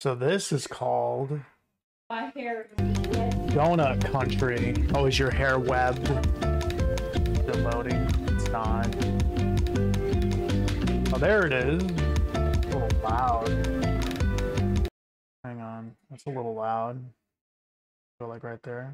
So this is called My hair. Donut Country. Oh, is your hair webbed? Still loading? It's not. Oh, there it is. A little loud. Hang on. That's a little loud. Go like right there.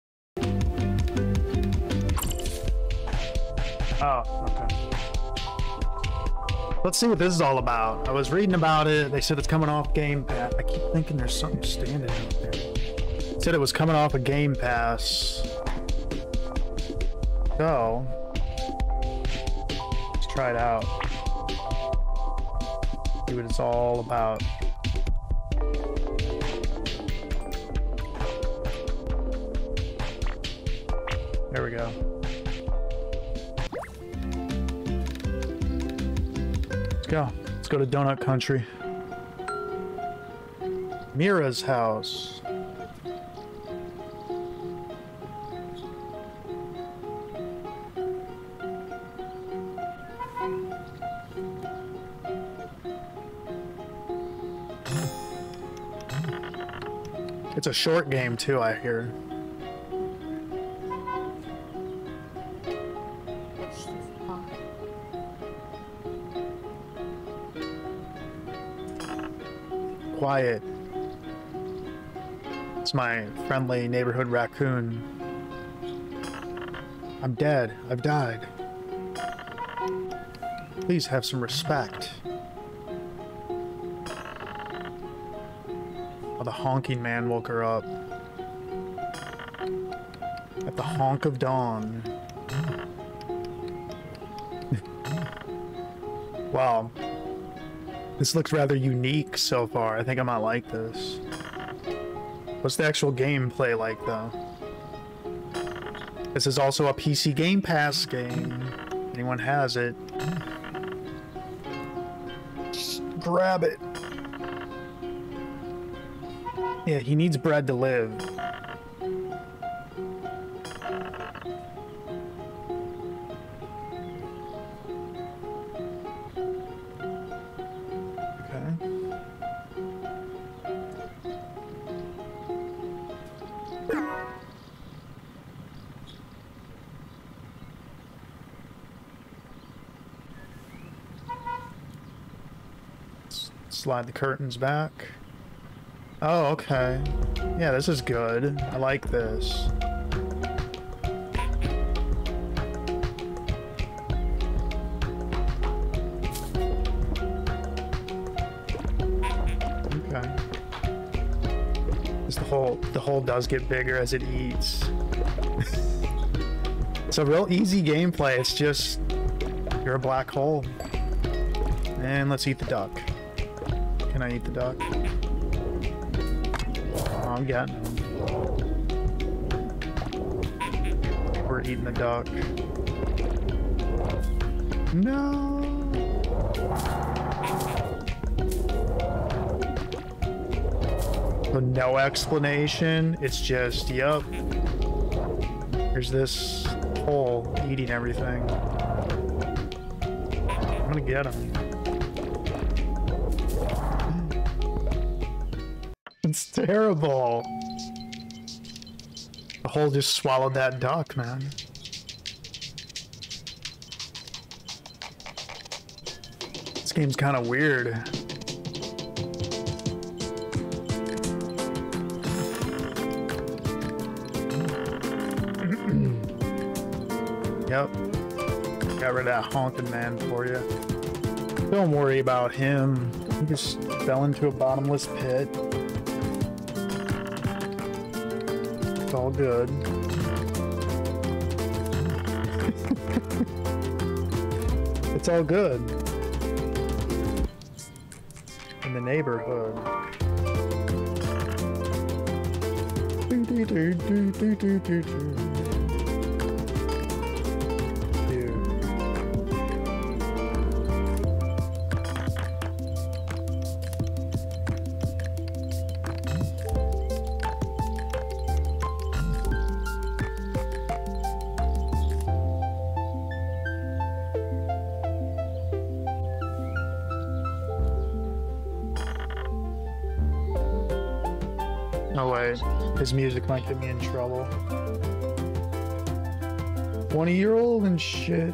Oh, okay. Let's see what this is all about. I was reading about it. They said it's coming off Game Pass. I keep thinking there's something standing out there. It said it was coming off a Game Pass. So, let's try it out. See what it's all about. There we go. Let's go to Donut Country. Mira's house. It's a short game too, I hear. Quiet. It's my friendly neighborhood raccoon. I'm dead. I've died. Please have some respect. Oh, the honking man woke her up. At the honk of dawn. Wow. This looks rather unique so far. I think I might like this. What's the actual gameplay like, though? This is also a PC Game Pass game. Anyone has it, just grab it. Yeah, he needs bread to live. Slide the curtains back. Oh, okay. Yeah, this is good. I like this. Okay. The hole does get bigger as it eats. It's a real easy gameplay. It's just you're a black hole. And let's eat the duck. Can I eat the duck? Oh, I'm getting him. We're eating the duck. No! So no explanation. It's just, yup. Here's this hole eating everything. I'm gonna get him. It's terrible. The hole just swallowed that duck, man. This game's kind of weird. Yep. Got rid of that honking man for you. Don't worry about him. He just fell into a bottomless pit. It's all good. It's all good. In the neighborhood. Oh wait, his music might get me in trouble. 20-year-old and shit.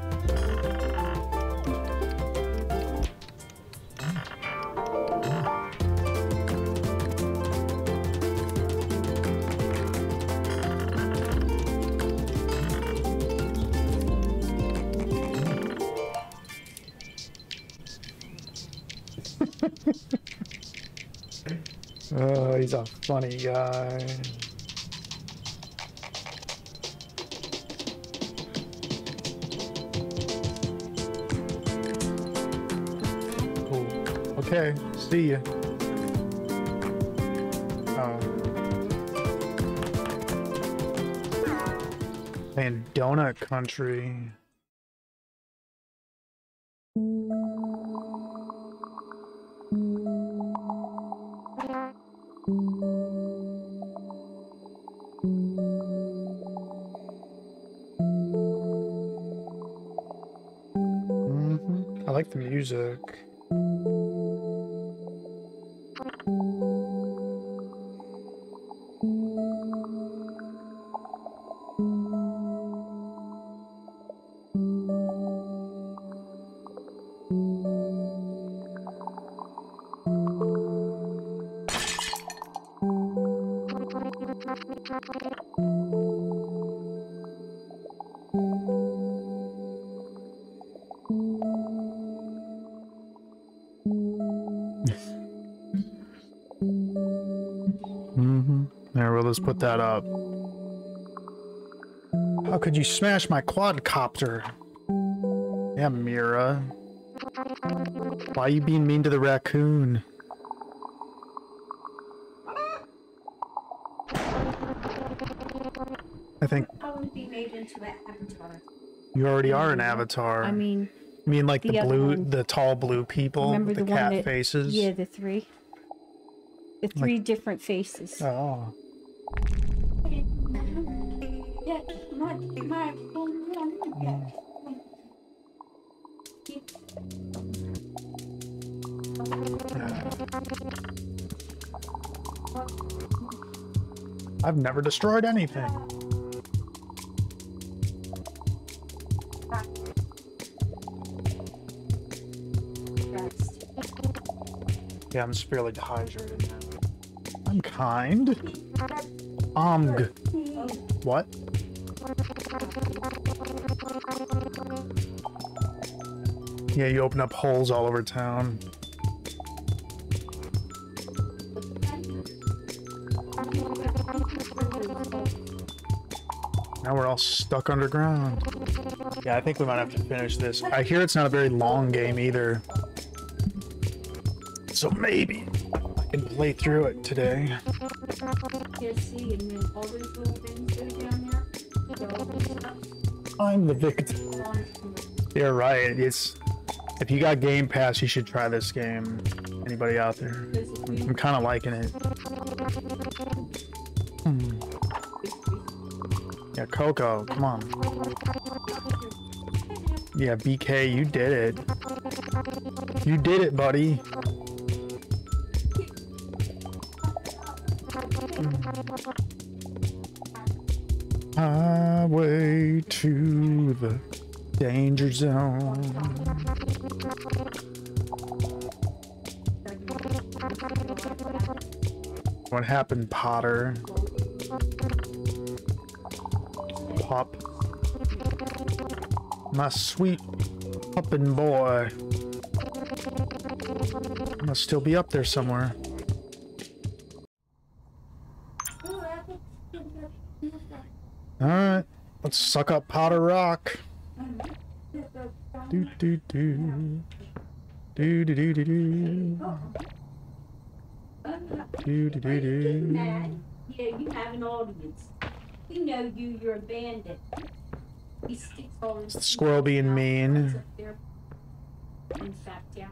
Oh, he's a funny guy. Cool. Okay, see ya. Oh. Man, Donut Country. I like the music. There, we'll just put that up. How could you smash my quadcopter? Yeah, Mira. Why are you being mean to the raccoon? I think I would be made into an avatar. you already are an avatar. I mean, you mean like the blue, one. the tall blue people Remember with the the one cat that, faces? Yeah, the three. The three different faces. Oh. Yeah, I've never destroyed anything. Yeah, I'm severely dehydrated now. I'm kind. What? Yeah, you open up holes all over town. Now we're all stuck underground. Yeah, I think we might have to finish this. I hear it's not a very long game either. So maybe I can play through it today. I'm the victim. You're right. It's if you got Game Pass, you should try this game. Anybody out there? I'm kind of liking it. Yeah, Coco, come on. Yeah, BK, you did it. You did it, buddy. Highway to the danger zone. What happened, Potter? Pop. My sweet poppin' boy. Must still be up there somewhere. Alright, let's suck up Potter Rock. Do do do. Do do do do do. Do do do do. Yeah, you have an audience. We know you, you're a bandit. He sticks all his Squirrel being mean. In fact, yeah.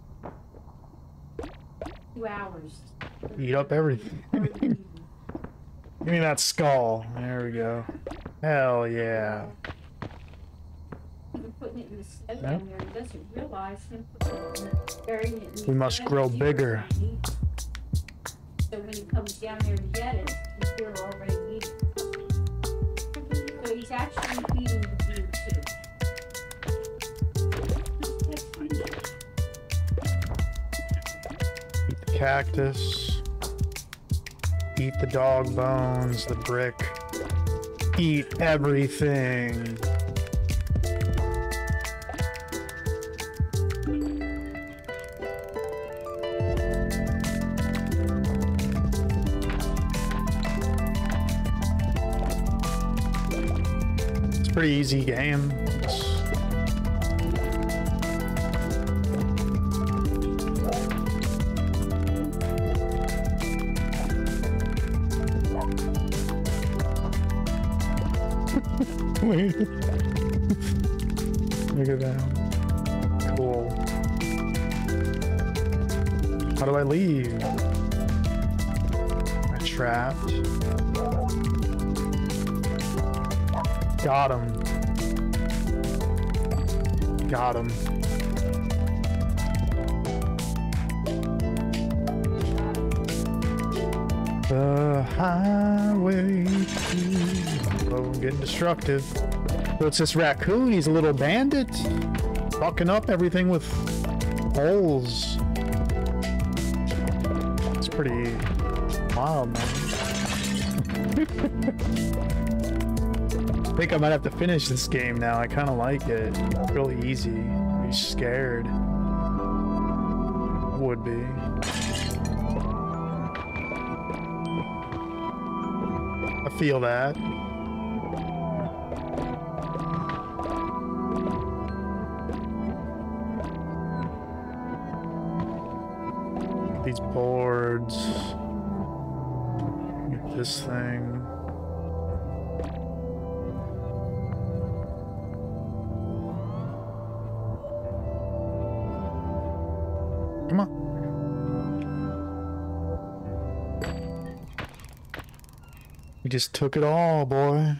2 hours. Eat up everything. Give me that skull. There we go. Hell yeah. Putting it in the snow down there, he doesn't realize him burying it in the We must grow bigger. So when he comes down there to get it, he's there already eating. So he's actually feeding the deer too. Eat the cactus. Eat the dog bones, the brick. Eat everything. It's a pretty easy game. Wait. Look at that. Cool. How do I leave? I'm trapped. Got him. Got him. The highway to... Oh, I'm getting destructive. So it's this raccoon, he's a little bandit. Fucking up everything with holes. It's pretty wild, man. I think I might have to finish this game now. I kind of like it. It's really easy. Be scared. Would be. I feel that. These boards. Get this thing. Come on. We just took it all, boy.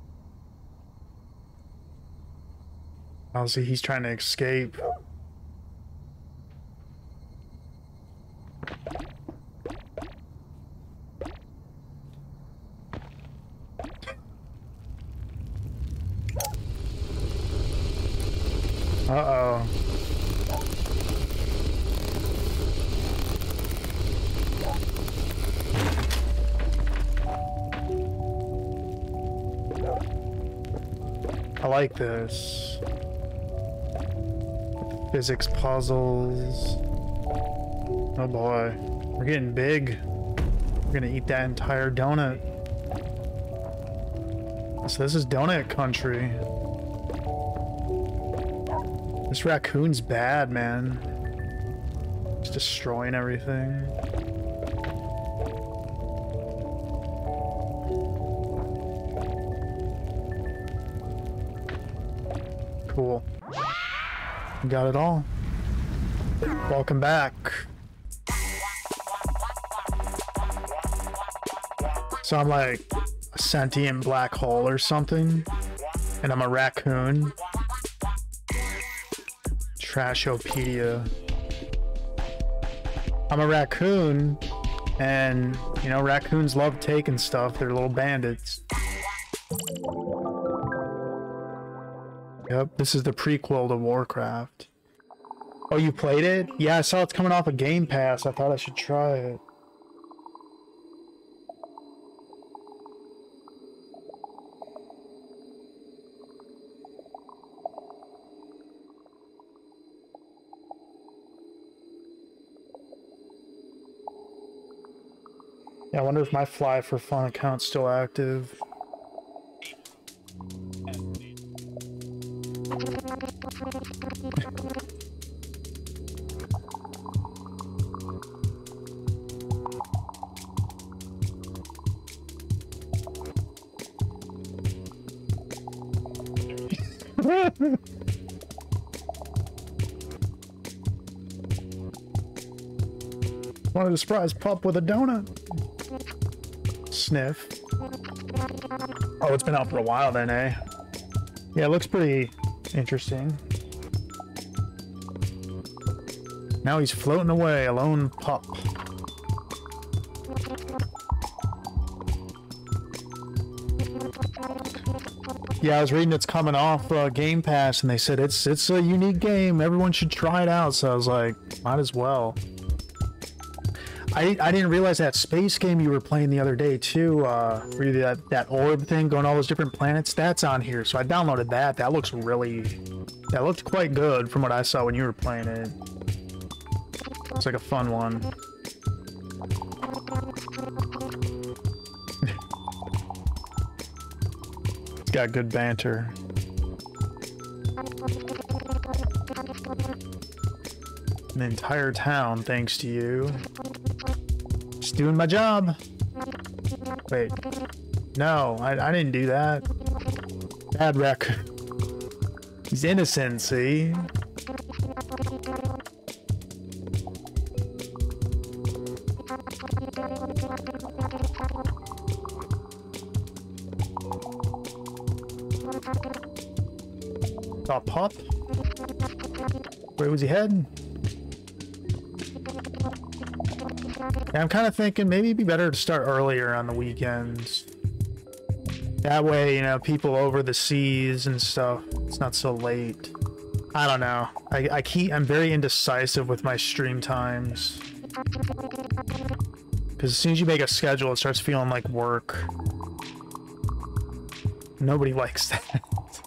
Obviously, he's trying to escape. Uh-oh. I like this. Physics puzzles. Oh boy. We're getting big. We're gonna eat that entire donut. So this is donut country. This raccoon's bad, man. It's destroying everything. Cool. Got it all. Welcome back. So I'm like a sentient black hole or something, and I'm a raccoon. Trashopedia. I'm a raccoon, and you know, raccoons love taking stuff. They're little bandits. Yep, this is the prequel to Warcraft. Oh, you played it? Yeah, I saw it's coming off of Game Pass. I thought I should try it. Yeah, I wonder if my Fly for Fun account's still active. Wanted to surprise Pup with a donut. Sniff. Oh, it's been out for a while then, eh? Yeah, it looks pretty interesting. Now he's floating away, a lone pup. Yeah, I was reading it's coming off Game Pass, and they said it's a unique game. Everyone should try it out. So I was like, might as well. I didn't realize that space game you were playing the other day too, where you did that orb thing, going all those different planets. That's on here, so I downloaded that. That looked quite good from what I saw when you were playing it. It's like a fun one. It's got good banter. An entire town thanks to you. Just doing my job. Wait. No, I didn't do that. Bad wreck. He's innocent, see? Saw Pup. Where was he heading? Yeah, I'm kind of thinking maybe it'd be better to start earlier on the weekends. That way, you know, people over the seas and stuff, it's not so late. I don't know. I'm very indecisive with my stream times. Because as soon as you make a schedule, it starts feeling like work. Nobody likes that.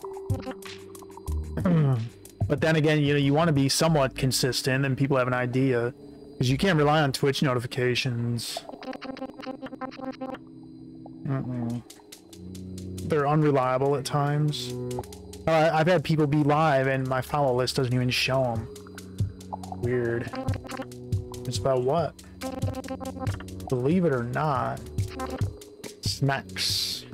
But then again, you know, you want to be somewhat consistent and people have an idea. Because you can't rely on Twitch notifications. They're unreliable at times. I've had people be live and my follow list doesn't even show them. Weird. It's about what? Believe it or not. Snacks.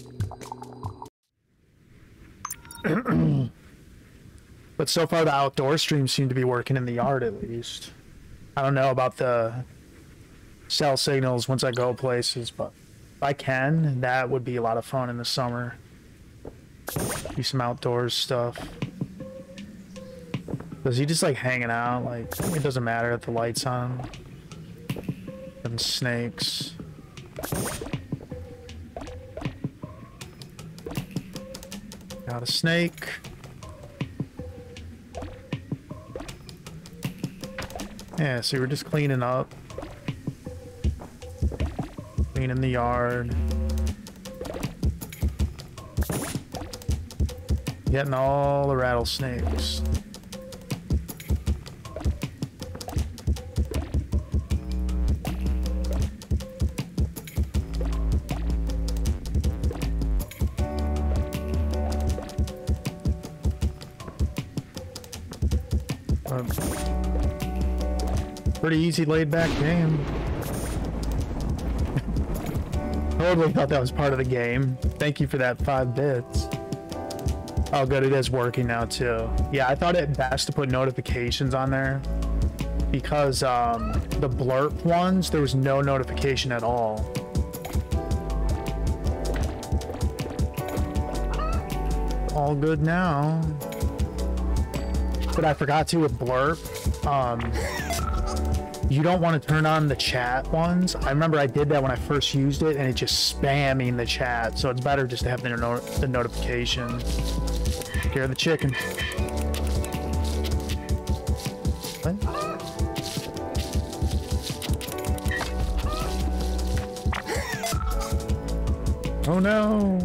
But so far the outdoor streams seem to be working in the yard at least. I don't know about the cell signals once I go places, but if I can, that would be a lot of fun in the summer. Do some outdoors stuff. Because he just like hanging out, like it doesn't matter if the light's on. And snakes. Got a snake. Yeah, so we're just cleaning up. Cleaning the yard. Getting all the rattlesnakes. Pretty easy, laid-back game. Totally thought that was part of the game. Thank you for that 5 bits. Oh, good, it is working now, too. Yeah, I thought it best to put notifications on there. Because, the blurp ones, there was no notification at all. All good now. But I forgot to with blurp. You don't want to turn on the chat ones. I remember I did that when I first used it, and it just spamming the chat. So it's better just to have the notification. Take care of the chicken. What? Oh no!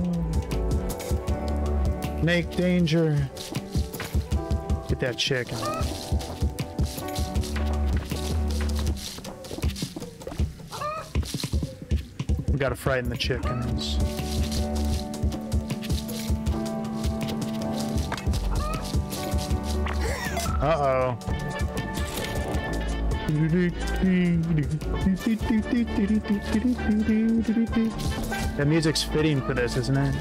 Snake danger. Get that chicken. We gotta frighten the chickens. Uh-oh. That music's fitting for this, isn't it?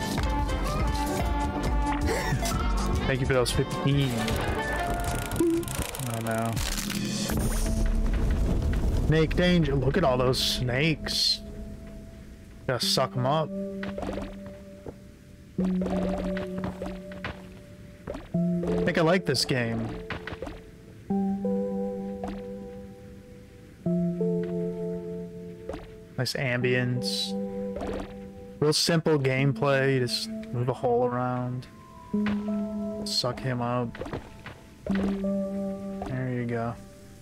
Thank you for those 15. Oh no. Snake danger. Look at all those snakes. Gotta suck them up. I think I like this game. Nice ambience. Real simple gameplay. You just move a hole around. Suck him up. There you go.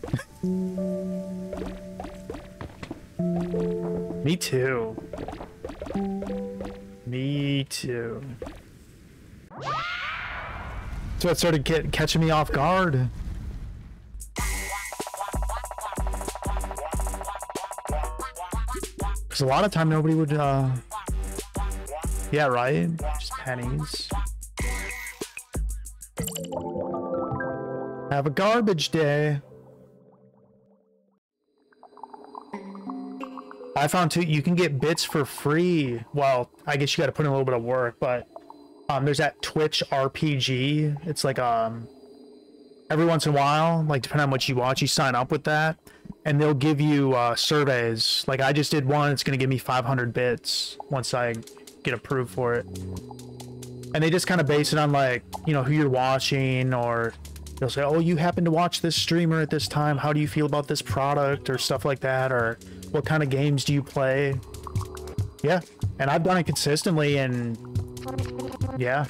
Me too. Me too. So it started catching me off guard. Because a lot of time nobody would, yeah, right? Just pennies. Have a garbage day. I found too, you can get bits for free. Well, I guess you got to put in a little bit of work, but there's that Twitch RPG. It's like every once in a while, like depending on what you watch, you sign up with that, and they'll give you surveys. Like I just did one. It's gonna give me 500 bits once I get approved for it. And they just kind of base it on like, you know, who you're watching, or they'll say, oh, you happen to watch this streamer at this time. How do you feel about this product, or stuff like that, or what kind of games do you play? Yeah, and I've done it consistently, and yeah,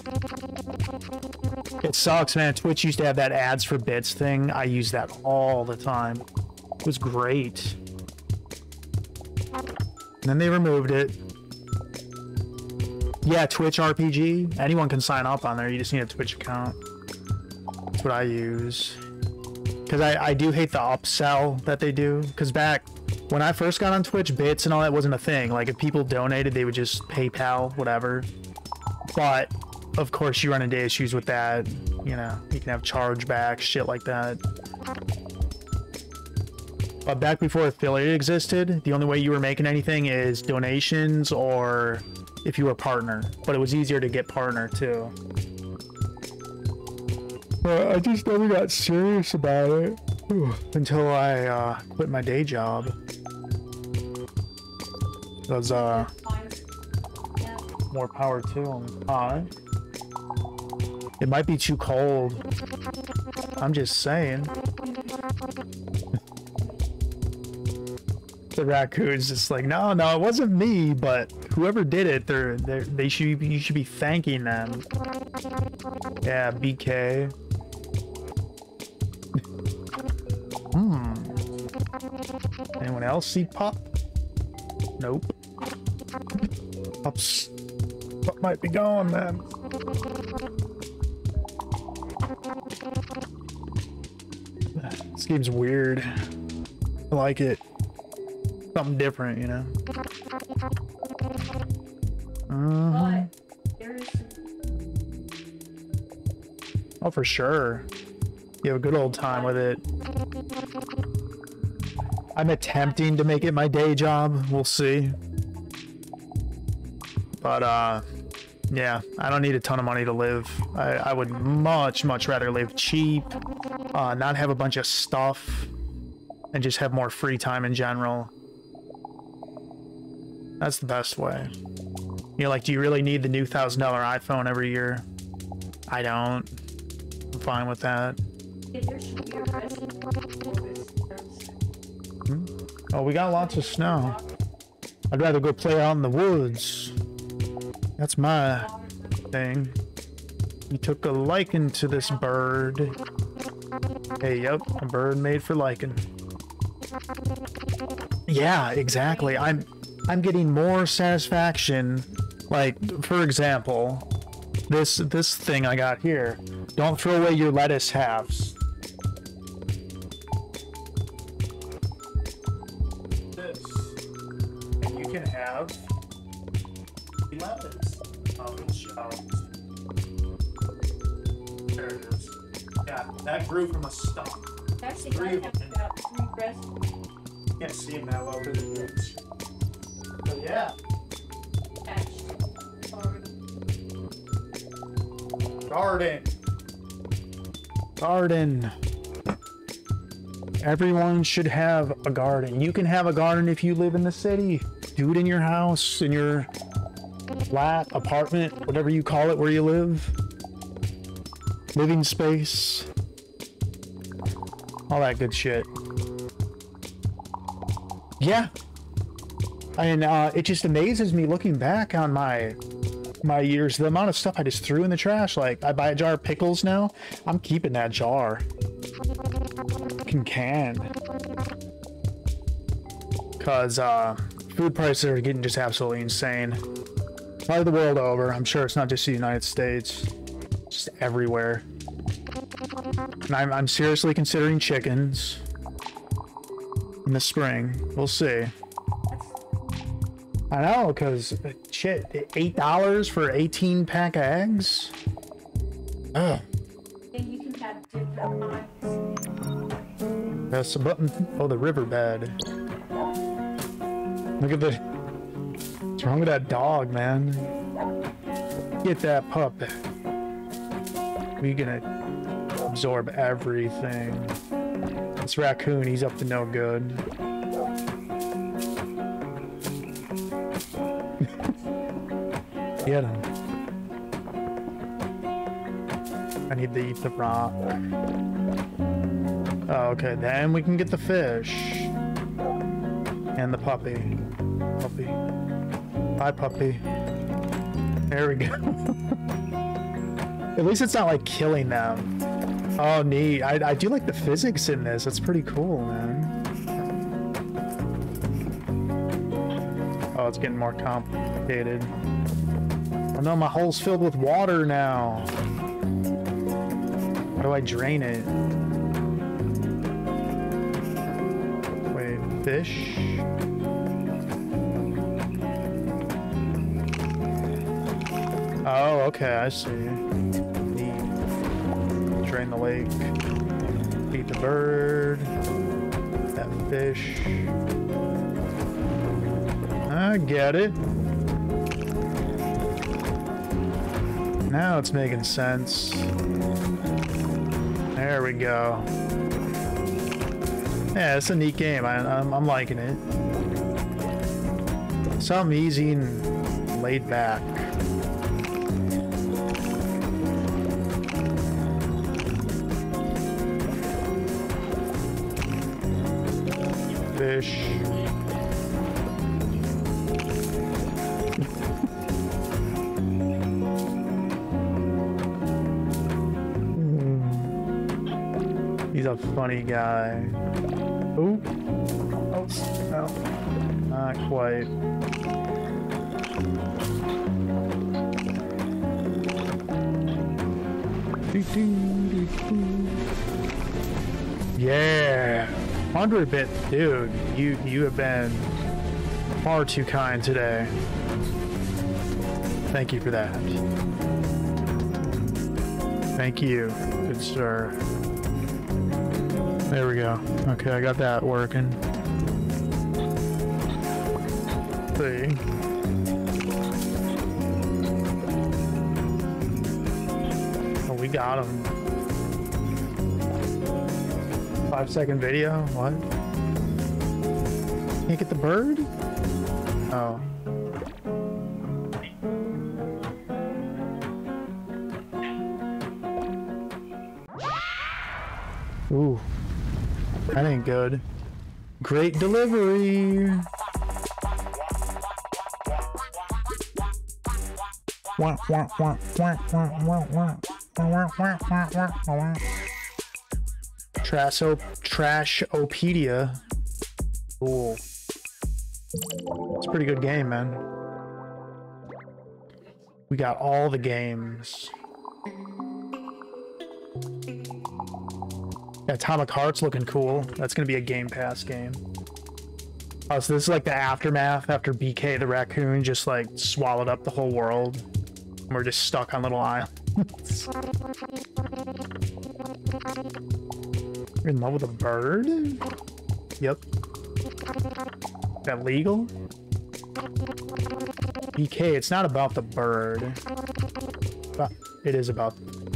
it sucks, man. Twitch used to have that ads for bits thing. I use that all the time. It was great. And then they removed it. Yeah, Twitch RPG. Anyone can sign up on there. You just need a Twitch account. That's what I use. Because I do hate the upsell that they do. Because back when I first got on Twitch, bits and all that wasn't a thing. Like if people donated, they would just PayPal, whatever. But of course you run into issues with that. You know, you can have chargebacks, shit like that. But back before affiliate existed, the only way you were making anything is donations or if you were a partner. But it was easier to get partner too. I just never got serious about it until I quit my day job. Because more power to them. It might be too cold. I'm just saying. The raccoon's just like, no, it wasn't me, but whoever did it, you should be thanking them. Yeah, BK. Anyone else see Pop? Nope. Pop might be gone, man. This game's weird. I like it. Something different, you know. Oh, for sure. You have a good old time with it. I'm attempting to make it my day job. We'll see. But, yeah, I don't need a ton of money to live. I would much rather live cheap, not have a bunch of stuff, and just have more free time in general. That's the best way. You know, like, do you really need the new $1,000 iPhone every year? I don't. I'm fine with that. Oh, we got lots of snow. I'd rather go play out in the woods. That's my thing. You took a liking to this bird. Hey, yep, a bird made for liking. Yeah, exactly. I'm getting more satisfaction. Like, for example, this thing I got here. Don't throw away your lettuce halves. This. And you can have 11 on the shelves. There it is. Yeah, that grew from a stump. Actually, I have about 3 breasts. Can't see them that well because it is. But yeah. Garden. Everyone should have a garden. You can have a garden if you live in the city. Do it in your house, in your flat, apartment, whatever you call it where you live. Living space. All that good shit. Yeah. And it just amazes me looking back on my years, the amount of stuff I just threw in the trash. Like, I buy a jar of pickles now. I'm keeping that jar. Can. Because food prices are getting just absolutely insane. Probably the world over. I'm sure it's not just the United States. Just everywhere. And I'm seriously considering chickens in the spring. We'll see. I know, because shit, $8 for 18-pack of eggs? Ugh. Then you can have different ones. Press the button. Oh, the riverbed. Look at the... What's wrong with that dog, man? Get that pup. We're gonna absorb everything. This raccoon, he's up to no good. Get him. I need to eat the rock. Oh, okay, then we can get the fish. And the puppy. Puppy. Hi, puppy. There we go. At least it's not like killing them. Oh, neat. I do like the physics in this. That's pretty cool, man. Oh, it's getting more complicated. Oh no, my hole's filled with water now. How do I drain it? Wait, fish? Oh, okay, I see. Neat. Drain the lake. Feed the bird. That fish. I get it. Now it's making sense. There we go. Yeah, it's a neat game. I'm liking it. Something easy and laid back. Fish. He's a funny guy. Ooh. Oh, no. Not quite. Yeah. 100-bit, dude. You have been far too kind today. Thank you for that. Thank you, good sir. There we go. Okay, I got that working. Let's see. Oh, we got him. 5-second video? What? Can't get the bird? Oh. Ooh. That ain't good. Great delivery! Wah, wah, wah, wah, wah, wah, wah. Trashopedia. Cool. It's a pretty good game, man. We got all the games. Atomic Heart's looking cool. That's gonna be a Game Pass game. Oh, so this is like the aftermath after BK the raccoon just like swallowed up the whole world. And we're just stuck on little islands. You're in love with a bird? Yep. Is that legal? BK, it's not about the bird. But it is about...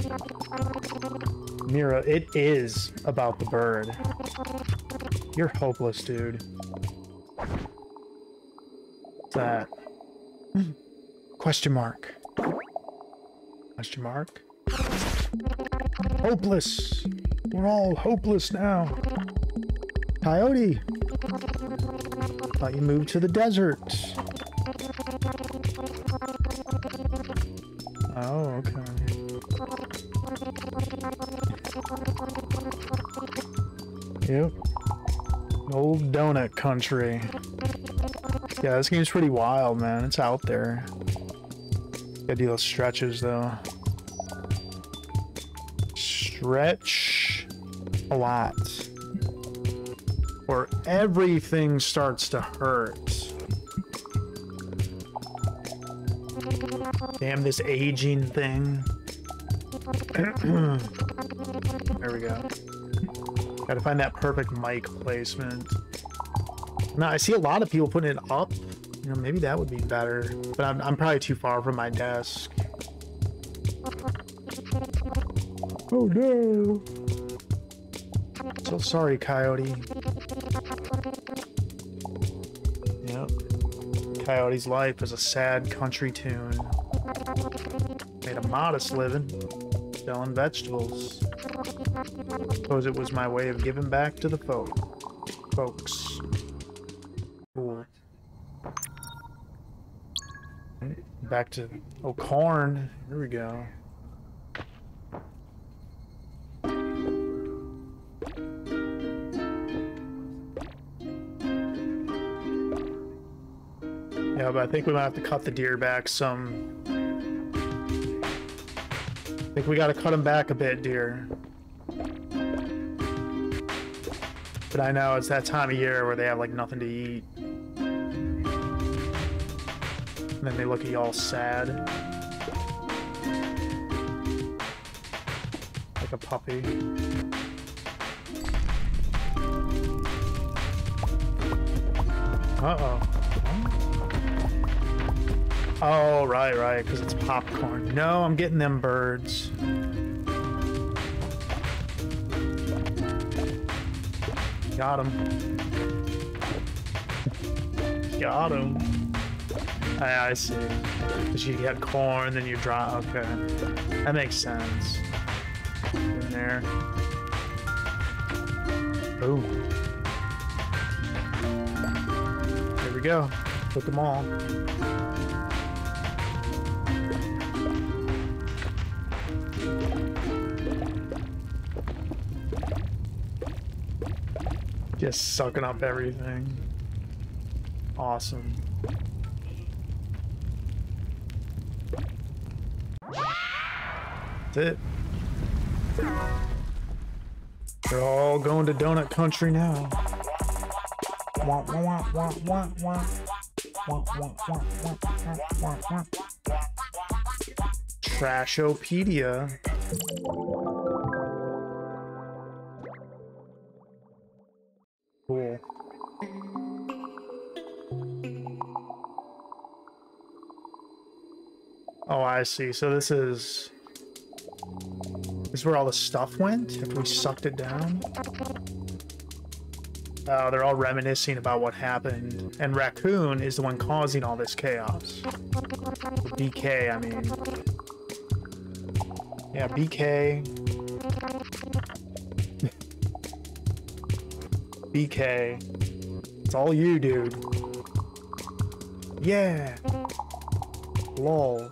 Mira, it is about the bird. You're hopeless, dude. What's that? Question mark. Question mark? Hopeless! We're all hopeless now. Coyote! Thought you moved to the desert. Oh, okay. Yep. Old donut country. Yeah, this game's pretty wild, man. It's out there. Gotta do those stretches, though. Stretch a lot. Or everything starts to hurt. Damn this aging thing. There we go. Gotta find that perfect mic placement. Now, I see a lot of people putting it up. You know, maybe that would be better. But I'm probably too far from my desk. Oh no! So sorry, Coyote. Yep. Coyote's life is a sad country tune. Made a modest living selling vegetables. Suppose it was my way of giving back to the folks. Cool. Back to corn. Here we go. Yeah, but I think we might have to cut the deer back some. I think we gotta cut them back a bit, deer. But I know it's that time of year where they have like nothing to eat. And then they look at you all sad. Like a puppy. Uh-oh. Oh, right, because it's popcorn. No, I'm getting them birds. Got him. Got him. I see. Because you get corn, then you drop. Okay. That makes sense. In there. Ooh. There we go. Put them all. Just sucking up everything. Awesome. That's it. They're all going to donut country now. Wah, wah, wah, wah, wah. Wah, wah, wah, wah, wah, wah. Trashopedia. Cool. Oh, I see. So this is where all the stuff went if we sucked it down. Oh, they're all reminiscing about what happened. And Raccoon is the one causing all this chaos. BK, I mean. Yeah, BK. BK. It's all you, dude. Yeah. Lol.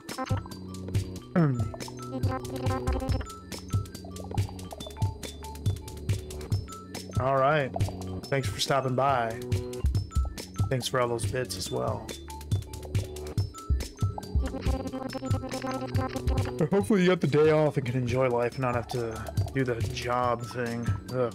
All right. Thanks for stopping by. Thanks for all those bits as well. Hopefully you got the day off and can enjoy life and not have to do the job thing. Ugh.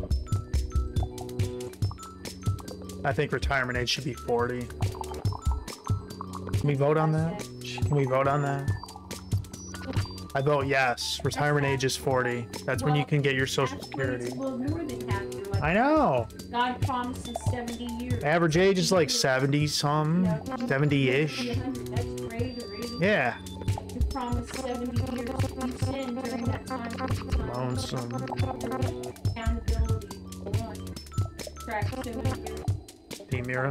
I think retirement age should be 40. Can we vote on that? Can we vote on that? I vote yes. Retirement age is 40. That's when you can get your Social Security. Well, more than half your life. I know. God promises 70 years. Average age is like 70-some, 70-ish. That's great. Yeah. You promised 70 years. You sin during that time. Lonesome. Accountability. One. Track 70 years. Demira.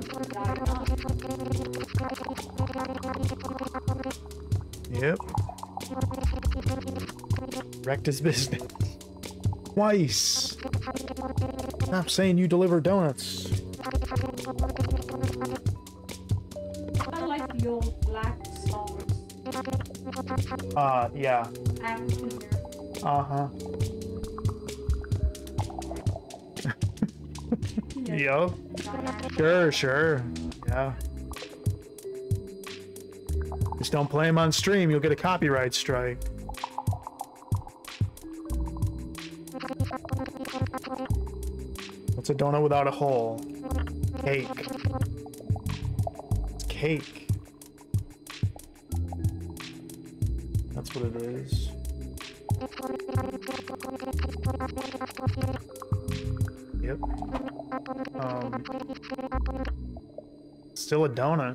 Yep. Wrecked his business. Twice. Stop saying you deliver donuts. the old black songs. Yeah. After Uh-huh. Yup. Sure. Yeah. Just don't play them on stream, you'll get a copyright strike. What's a donut without a hole? Cake. It's cake. That's what it is. Yep. Still a donut.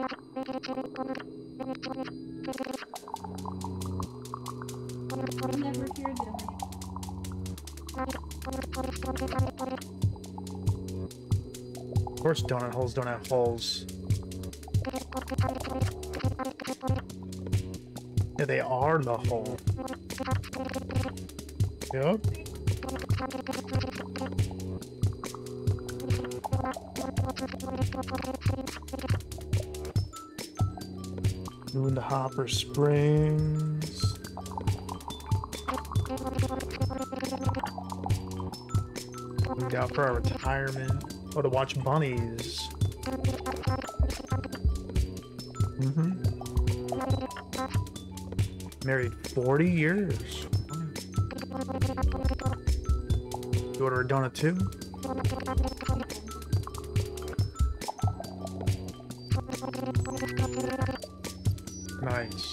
I'll never hear them. Of course donut holes don't have holes. Yeah, they are the hole. Yep. Moving to Hopper Springs. Moved out for our retirement. Oh, to watch bunnies. Married 40 years. You order a donut too? Nice.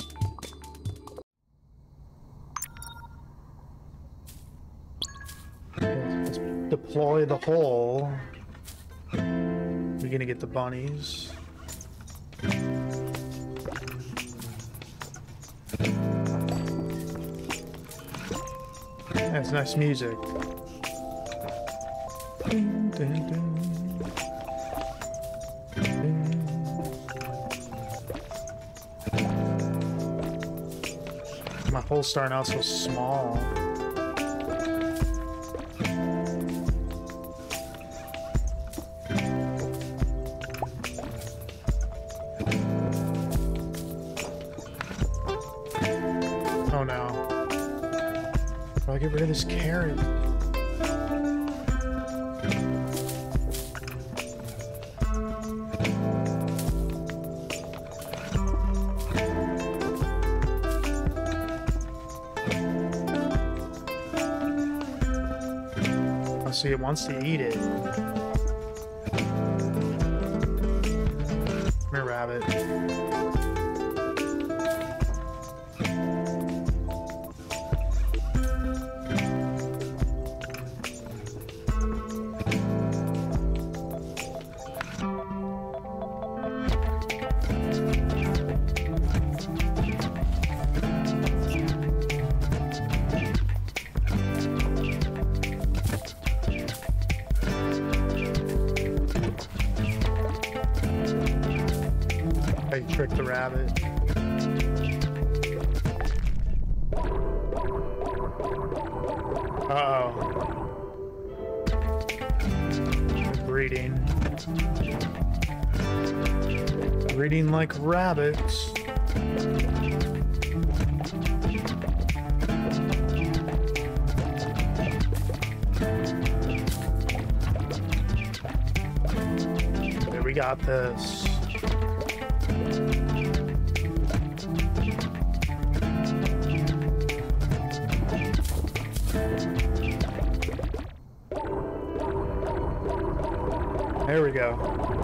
Let's deploy the hole. We're gonna get the bunnies. That's nice music. Dun, dun, dun. My hole's starting out so small. Oh no. How do I get rid of this carrot? Oh, see, it wants to eat it. Come here, rabbit. I tricked the rabbit. Uh-oh. Breeding. Breeding like rabbits. There, we got this. There we go.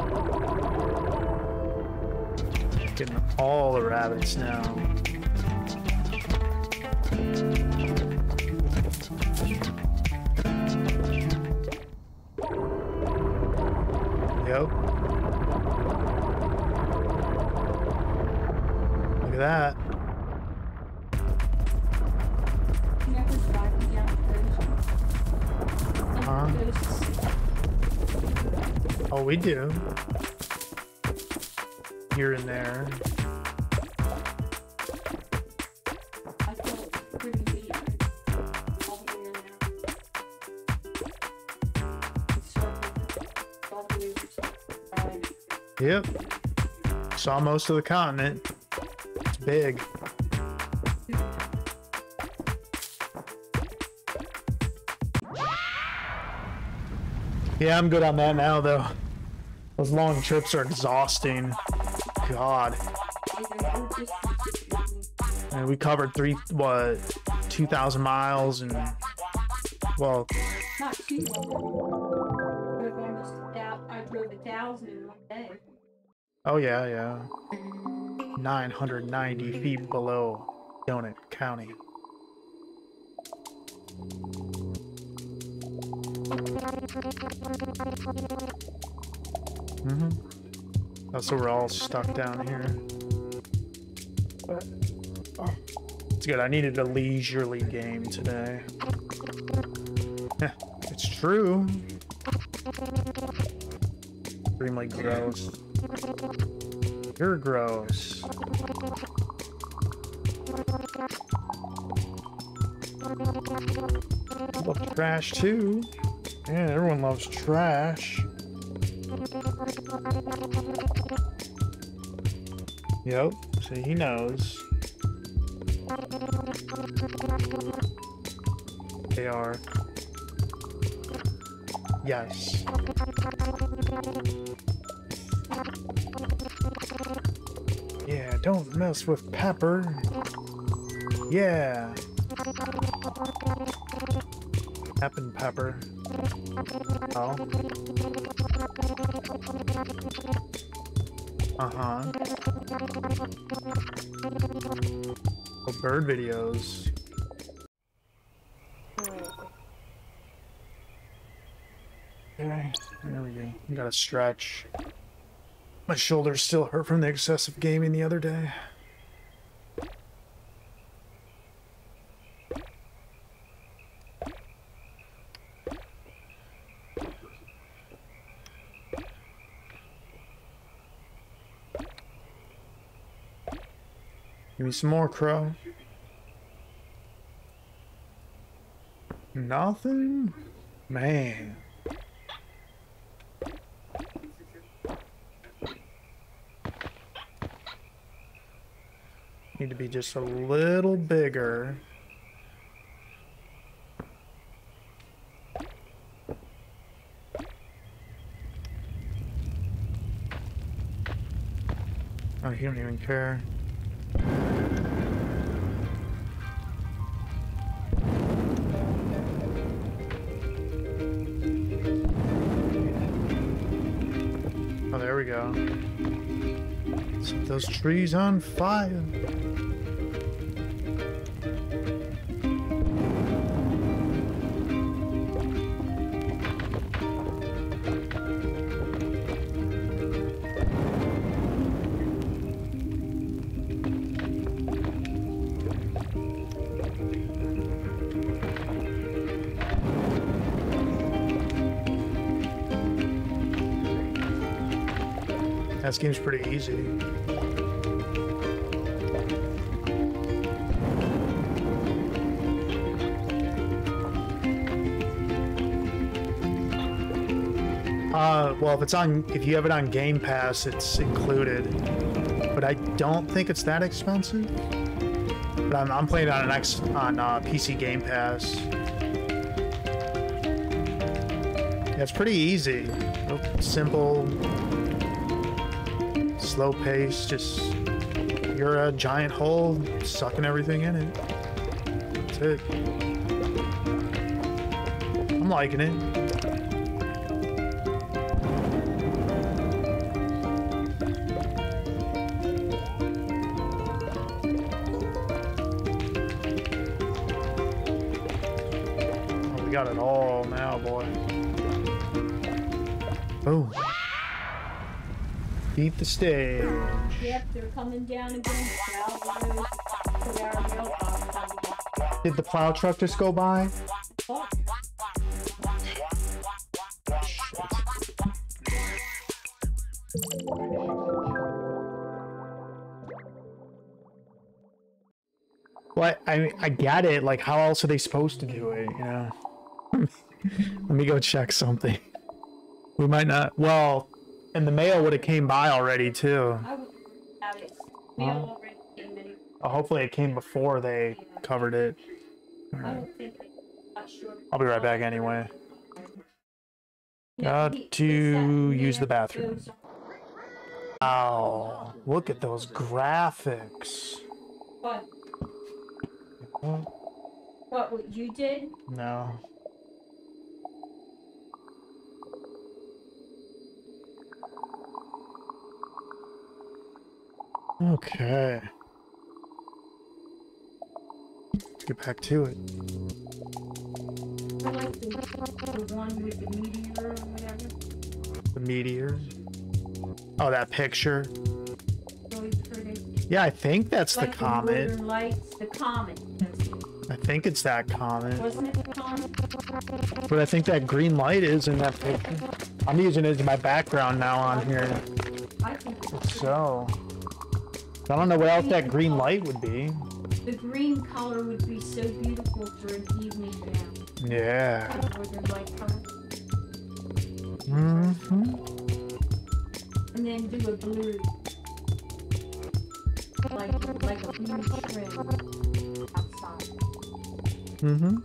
Getting all the rabbits now. Yep. Look at that. Never drive me out there. Huh? Oh, we do. Here and there. I feel pretty weird. All the way around. It's circle. All the way around. Yep. Saw most of the continent. It's big. Yeah, I'm good on that now, though. Those long trips are exhausting. God. And we covered 2,000 miles and, well... Not too long. I drove 1,000 in one day. Oh, yeah. 990 feet below Donut County. That's why we're all stuck down here. But, it's good. I needed a leisurely game today. It's true. Extremely gross. You're gross. I love trash too. Yeah, everyone loves trash. Yep, so he knows. They are. Yes. Yeah, don't mess with Pepper. Yeah. Pepper. Oh. Uh-huh. Oh, bird videos. Okay, there we go. You gotta stretch. My shoulders still hurt from the excessive gaming the other day. Give me some more, Crow. Nothing? Man. Need to be just a little bigger. Oh, he don't even care. Oh, there we go. Set those trees on fire. This game's pretty easy. Well, if you have it on Game Pass, it's included. But I don't think it's that expensive. But I'm playing it on PC Game Pass. Yeah, it's pretty easy. Simple. Slow pace, just you're a giant hole sucking everything in it. That's it. I'm liking it. Oh, we got it all now, boy. Boom. Beat the stage. Yep, they're coming down again. Did the plow truck just go by? Oh. Well, I get it. Like, how else are they supposed to do it, you know? Let me go check something. We might not. Well, and the mail would have came by already, too. about it. Mail already came in. Hopefully it came before they covered it. I don't think it, not sure. I'll be right back anyway. Yeah, Got he to sat use the there, bathroom. goes, Oh, look at those graphics. What? What you did? No. Okay. Let's get back to it. I like the one with the meteor or whatever. The meteor. Oh, that picture. Really pretty. Yeah, I think that's Like the comet. Northern Lights, the comet. I think it's that comet. Wasn't it the comet? But I think that green light is in that picture. I'm using it as my background now on here. I think it's So, I don't know what else that green light would be. the green color would be so beautiful for an evening gown. Yeah. Northern Light color. Mm-hmm. And then do a blue. Like a blue trim outside. Mm-hmm.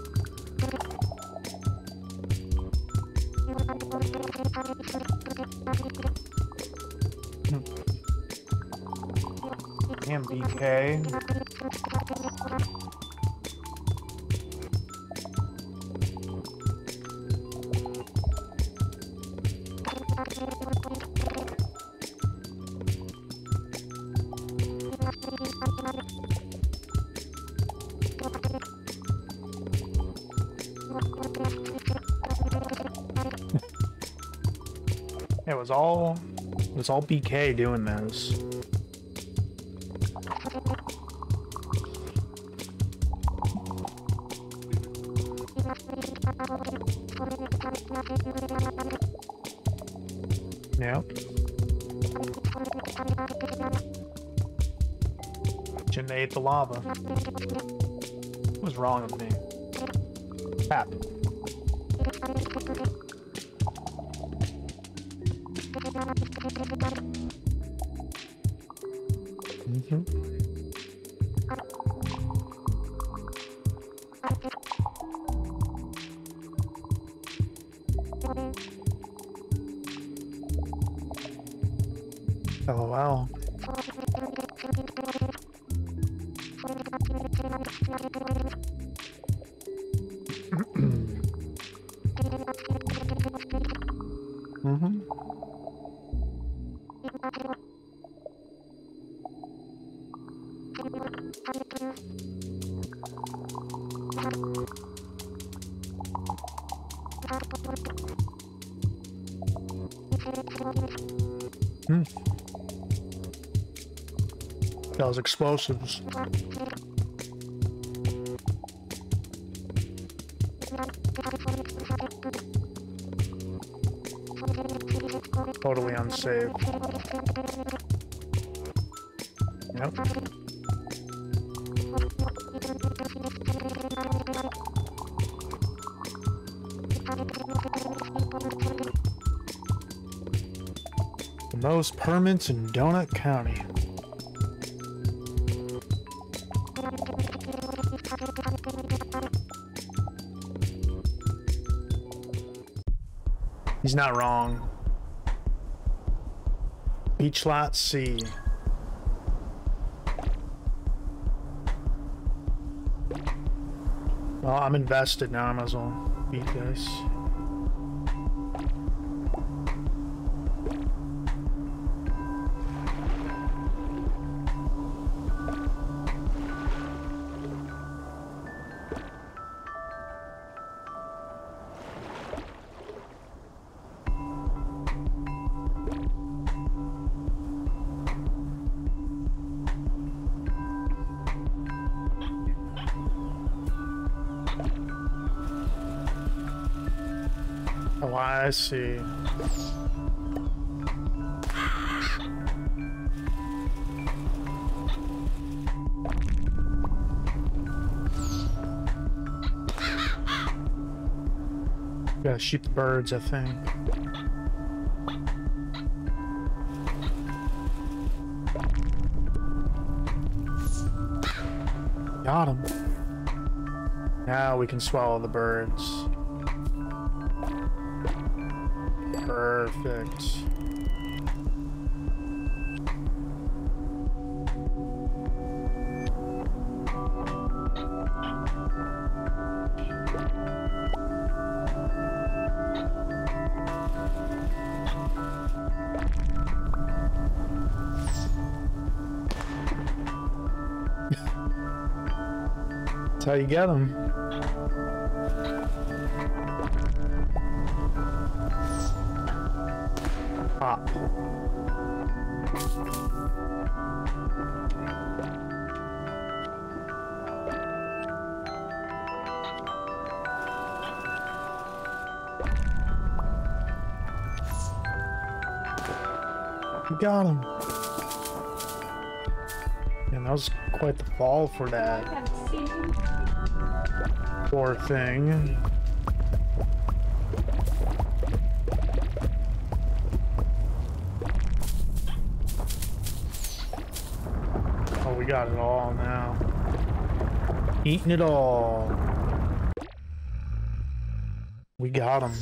Damn, BK. It was all BK doing this. Yep. Shouldn't have ate the lava. What was wrong with me? Tap. LOL. Mm-hmm. Those explosives. Totally unsafe. Yep. The most permits in Donut County. He's not wrong. Beach Lot C. Well, I'm invested now. I might as well beat this. Oh, I see. Gotta shoot the birds, I think. Got him. Now we can swallow the birds. Perfect. That's how you get them. Pop. We got him. And that was quite the fall for that. Poor thing. Oh, we got it all now. Eating it all. We got him.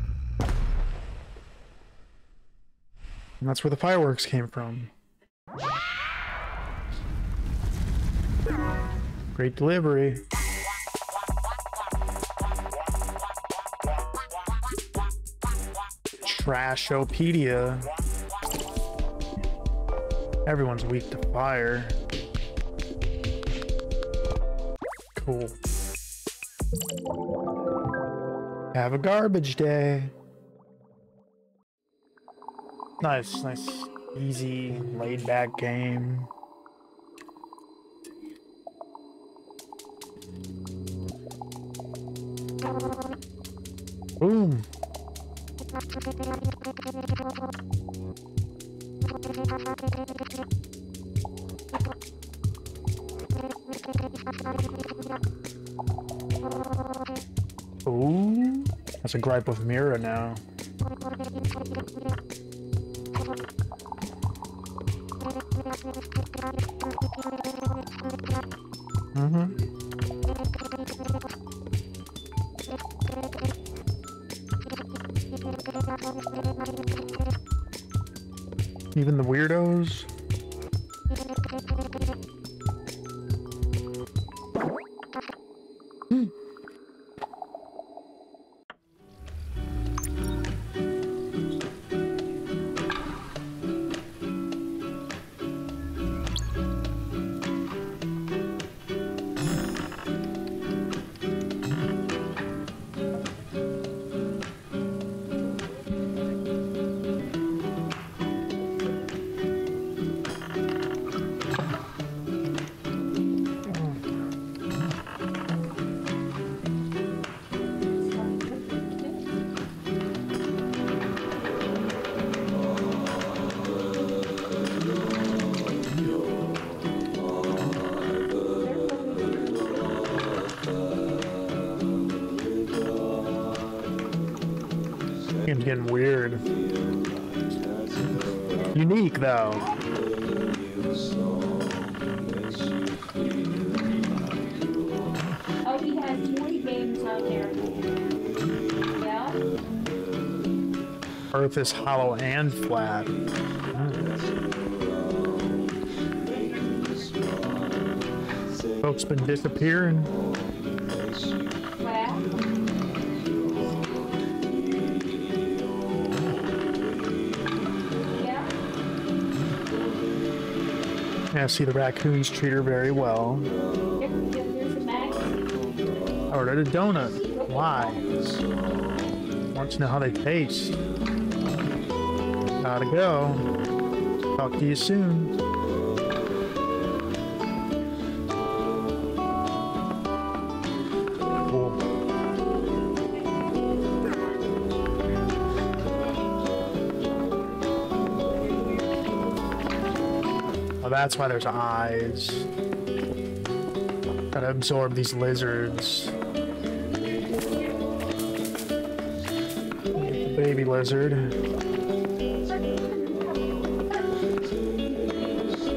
And that's where the fireworks came from. Great delivery. Trashopedia. Everyone's weak to fire. Cool. Have a garbage day. Nice, nice, easy, laid-back game. Boom. Ooh, that's a gripe with Mira now. Even the weirdos. Game's getting weird. Unique though. Oh, he has 20 games out there. Yeah? Earth is hollow and flat. Folks been disappearing. Flat. Yeah? Yeah, see the raccoons treat her very well. There's a magazine. I ordered a donut. Why? Want to know how they taste. Gotta go. Talk to you soon. Cool. Oh, that's why there's eyes. Gotta absorb these lizards. Baby lizard.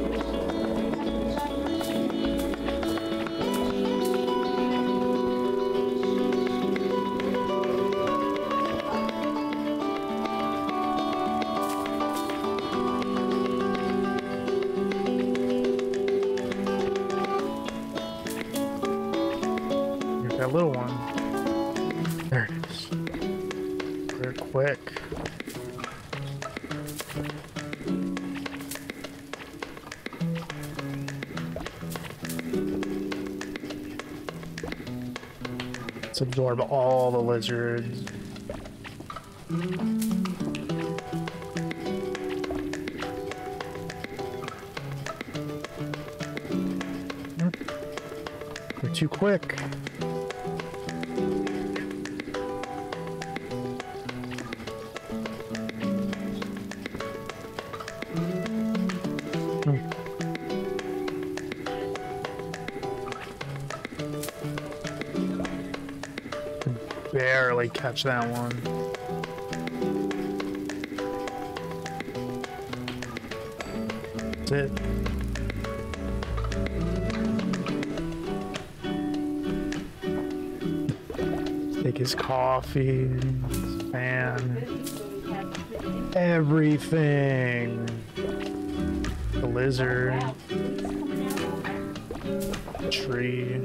that little one. There it is. Very quick. Let's absorb all the lizards. We're too quick. Barely catch that one. That's it. Take his coffee, his fan, everything. The lizard, tree.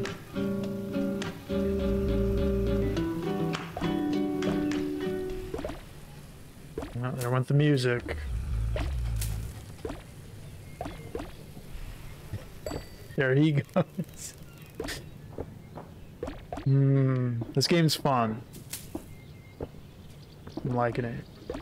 Oh, there went the music. There he goes. This game's fun. I'm liking it.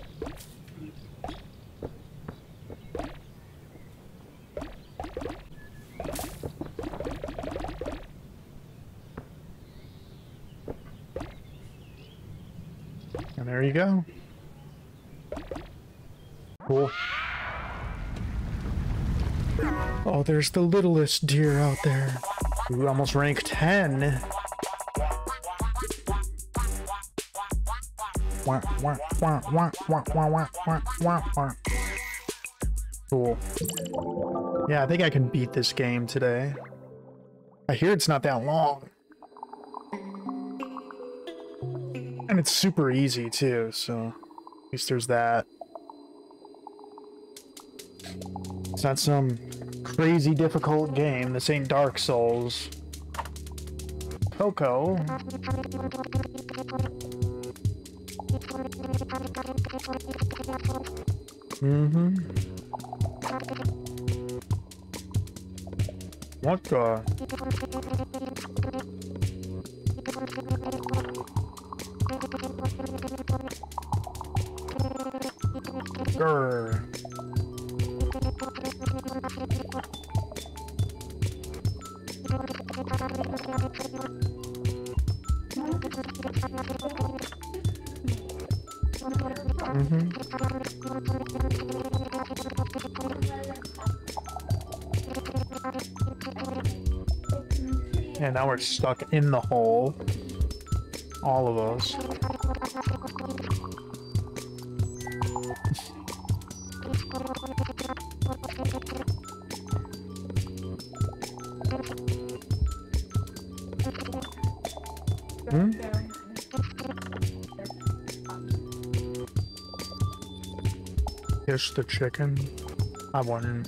And there you go. Cool. Oh, there's the littlest deer out there. Ooh, almost rank 10. Wah, wah, wah, wah, wah, wah, wah, wah, wah, wah. Cool. Yeah, I think I can beat this game today. I hear it's not that long. And it's super easy too, so at least there's that. It's not some crazy difficult game. This ain't Dark Souls. Coco. What the? Grr. And now we're stuck in the hole. All of us. Kiss the chicken. I wouldn't.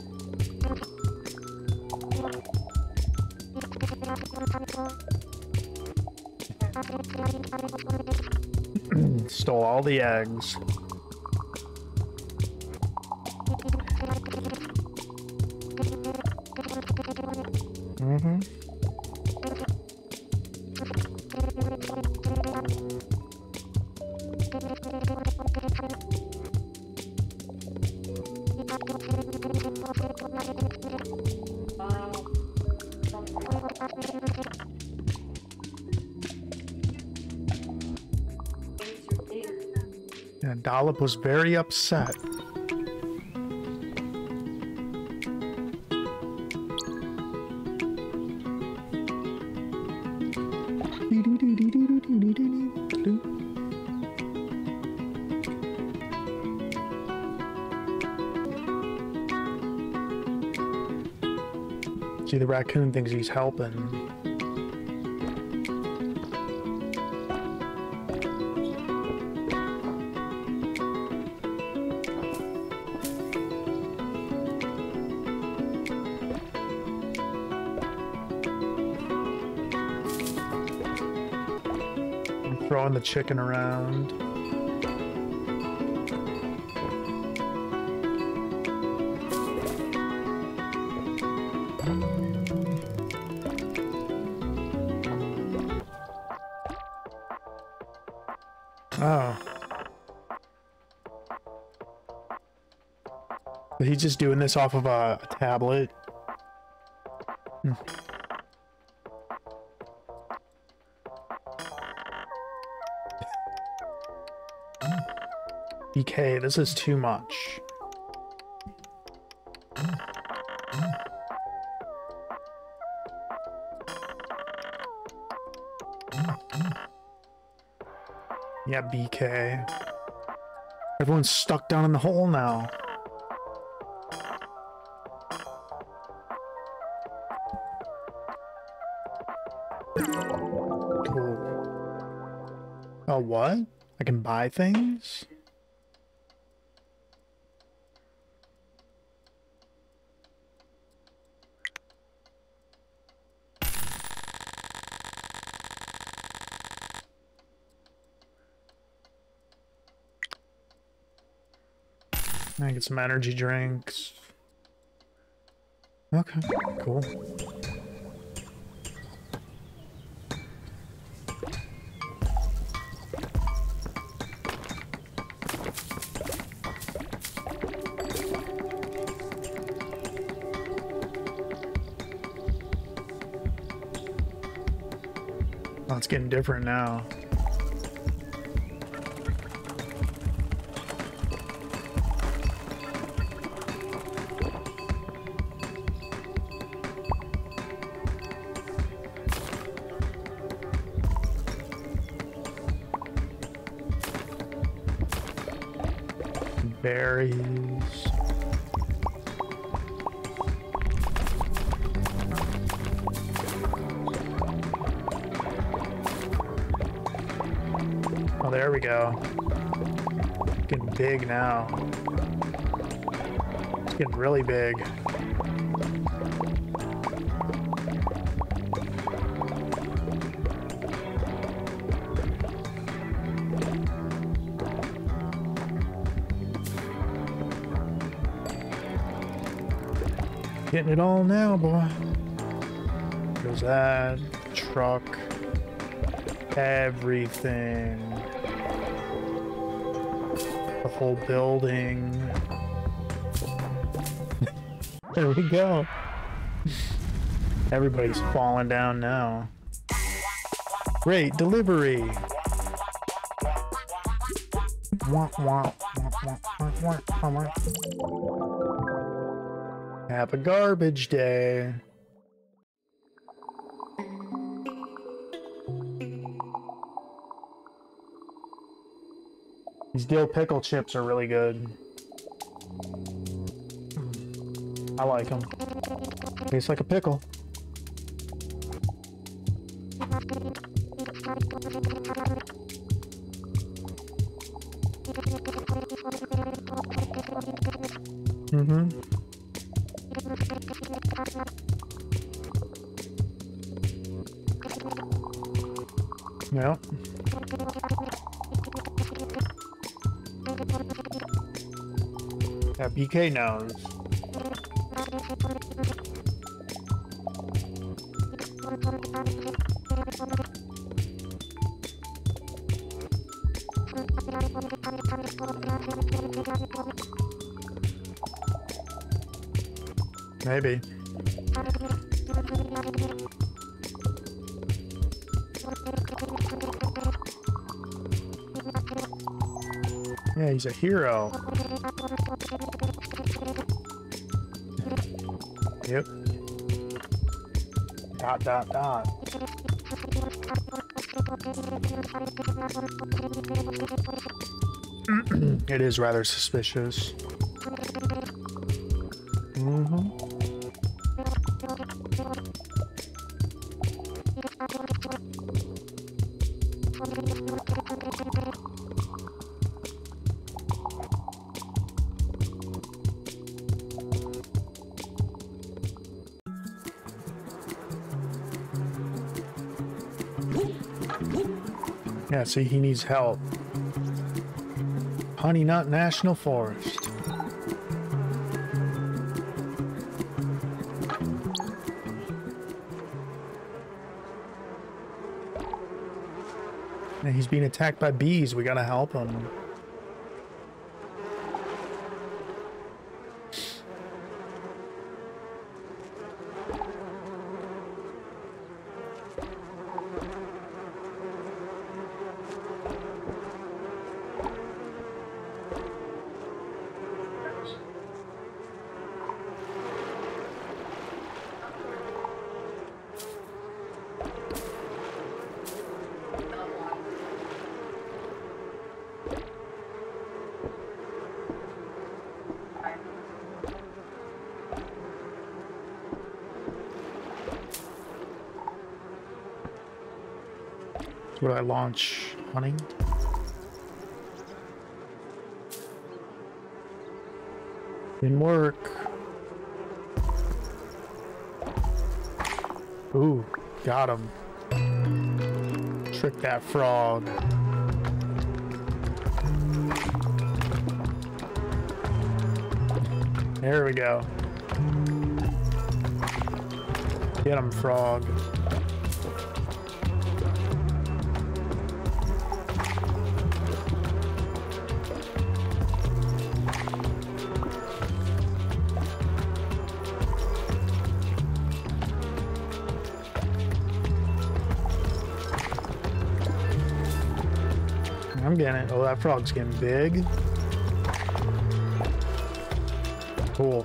Stole all the eggs. And Dollop was very upset. See, the raccoon thinks he's helping. Throwing the chicken around. Oh. But he's just doing this off of a tablet. Hmm. BK, this is too much. Yeah, BK. Everyone's stuck down in the hole now. Cool. Oh, what? I can buy things? I get some energy drinks. Okay, cool. Oh, it's getting different now. Berries. Oh, there we go. Getting big now. It's getting really big. Getting it all now, boy. There's that truck. Everything. The whole building. There we go. Everybody's falling down now. Great delivery. Wah, wah, wah, wah, wah, wah, wah. Have a garbage day. These dill pickle chips are really good. I like them. Tastes like a pickle. Mm-hmm. Yep. Yeah, BK knows. Maybe. Yeah, he's a hero. Yep. Dot, dot, dot. It is rather suspicious. Mm-hmm. Yeah, see, he needs help. Honey Nut National Forest. And he's being attacked by bees. We gotta help him. Where do I launch hunting? Didn't work. Ooh, got him. Trick that frog. There we go. Get him, frog. I'm getting it. Oh, that frog's getting big. Cool.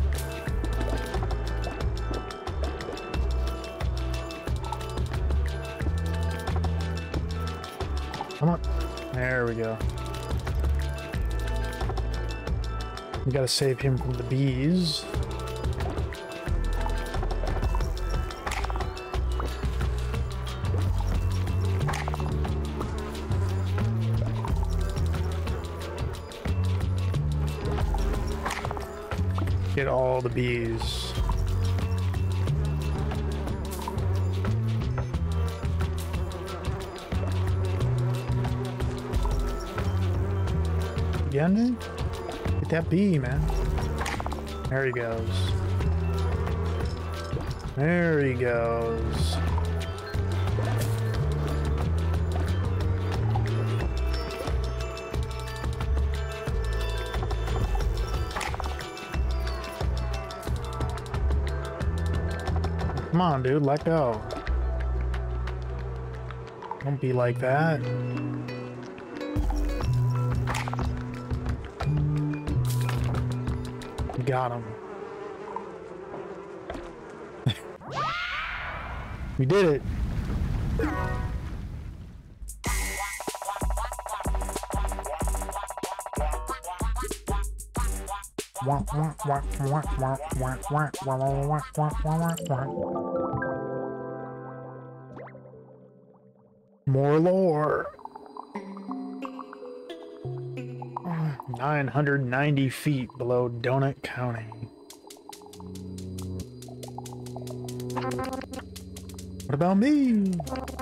Come on. There we go. We gotta save him from the bees. Get all the bees. Again? Get that bee, man. There he goes. There he goes. Come on, dude, let go. Don't be like that. Got him. We did it. More lore. 990 feet below Donut County. What about me?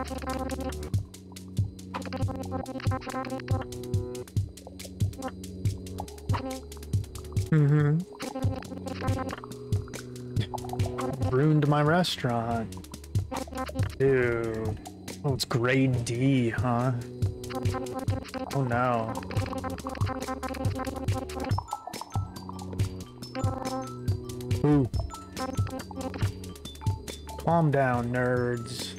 Ruined my restaurant. Ew. Oh, it's grade D, huh? Oh no. Ooh. Calm down, nerds.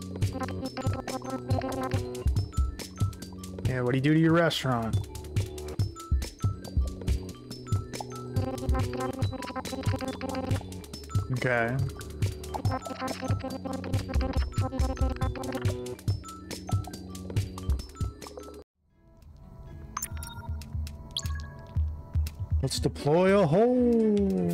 Yeah, what do you do to your restaurant? Okay. Let's deploy a hole.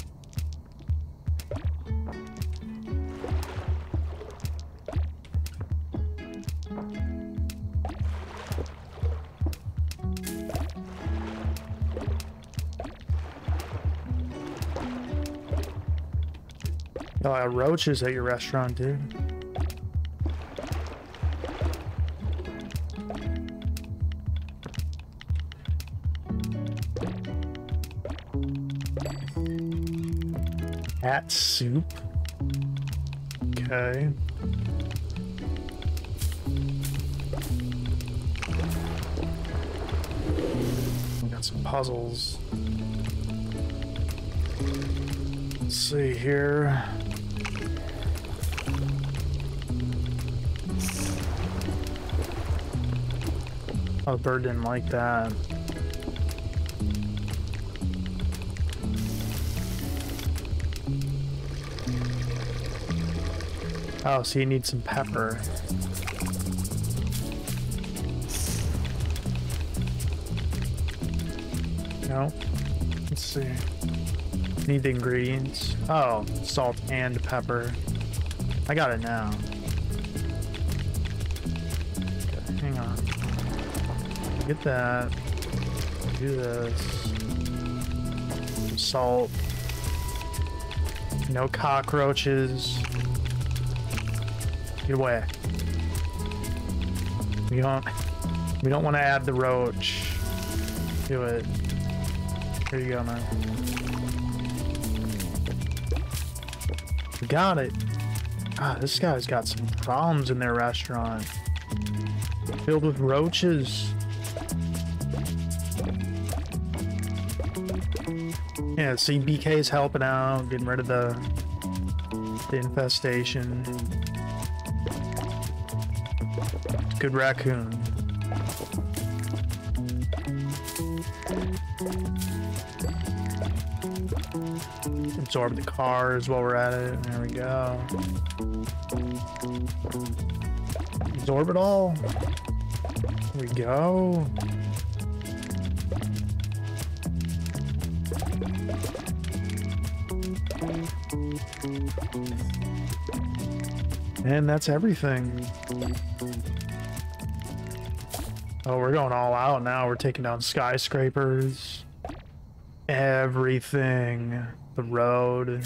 Oh, roaches at your restaurant, dude. Cat soup. Okay. We got some puzzles. Let's see here. Oh, the bird didn't like that. Oh, so you need some pepper. No. Let's see. Need the ingredients. Oh, salt and pepper. I got it now. Okay, hang on. Get that. Do this. Salt. No cockroaches. Get away. We don't want to add the roach. Do it. Here you go, man. We got it. Ah, this guy's got some problems in their restaurant. Filled with roaches. Yeah, see, BK's helping out, getting rid of the infestation. Good raccoon. Absorb the cars while we're at it. There we go. Absorb it all. There we go. And that's everything. Oh, we're going all out now. We're taking down skyscrapers. Everything. The road.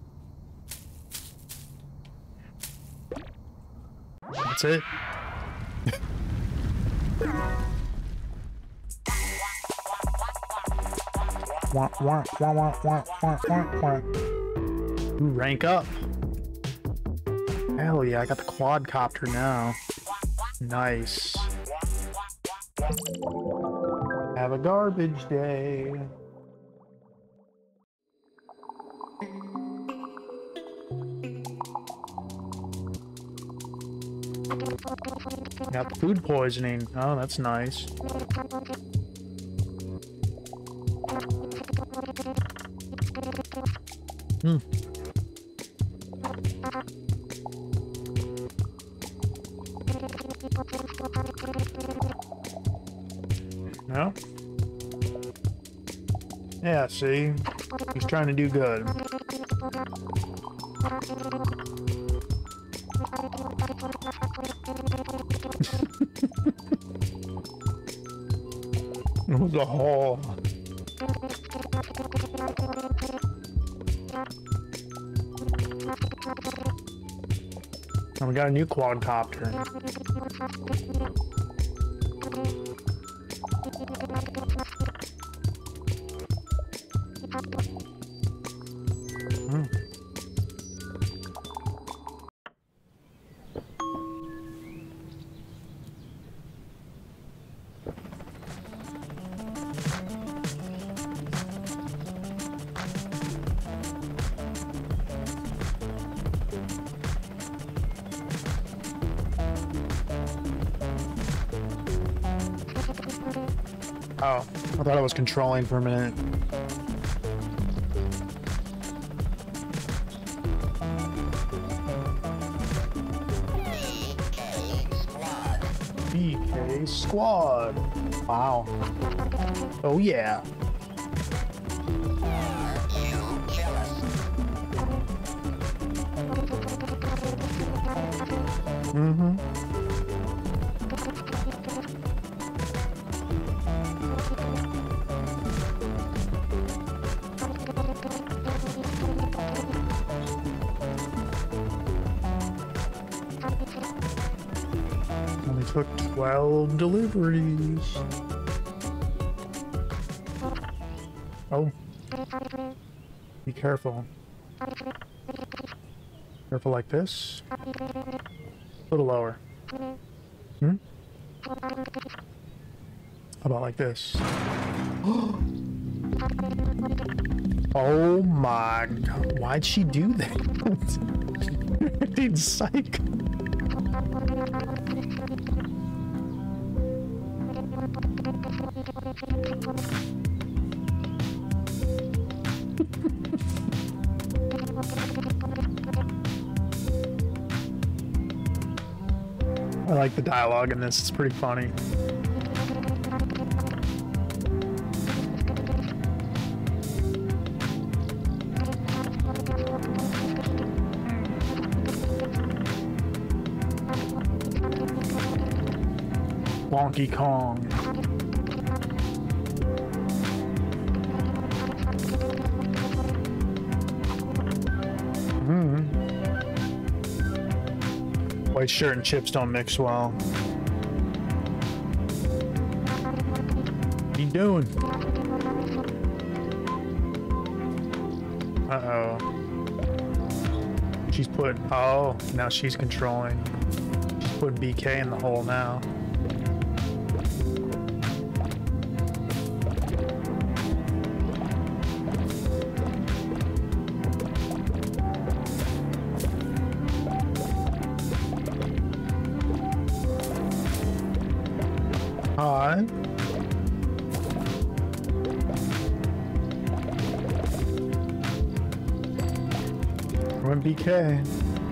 That's it. Ooh, rank up. Hell yeah, I got the quadcopter now. Nice. Have a garbage day. Got food poisoning. Oh, that's nice. Hmm. No? Yeah, see? He's trying to do good. It was a hole. And we got a new quadcopter. Oh, I thought I was controlling for a minute. BK Squad. Wow. Oh yeah. Mm-hmm. Only took 12 deliveries. Oh. Be careful. Careful like this. A little lower. Hmm? How about like this? Oh my god. Why'd she do that? Dude, psych. I like the dialogue in this, it's pretty funny. Donkey Kong. White shirt and chips don't mix well. What you doing? Uh-oh. She's put... Oh, now she's controlling. She's put BK in the hole now. Hi. Run BK.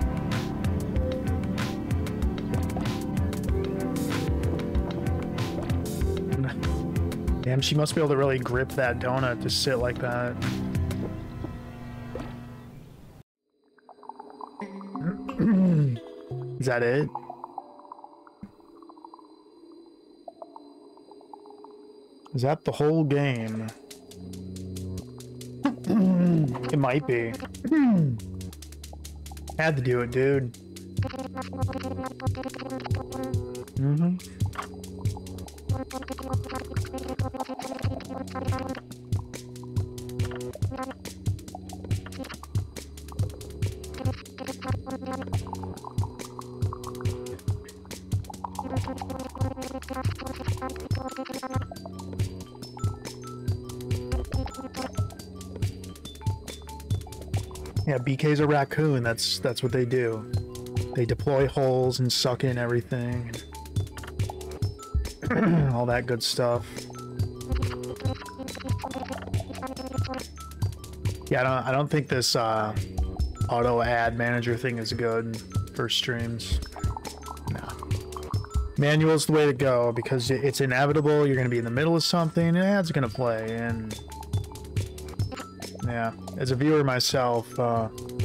Damn, she must be able to really grip that donut to sit like that. Is that it? Is that the whole game? It might be. Had to do it, dude. Yeah, BK's a raccoon. That's what they do. They deploy holes and suck in everything. All that good stuff. Yeah, I don't think this auto ad manager thing is good for streams. No. Manual's the way to go because it's inevitable. You're going to be in the middle of something and an ad's going to play. And yeah, as a viewer myself, I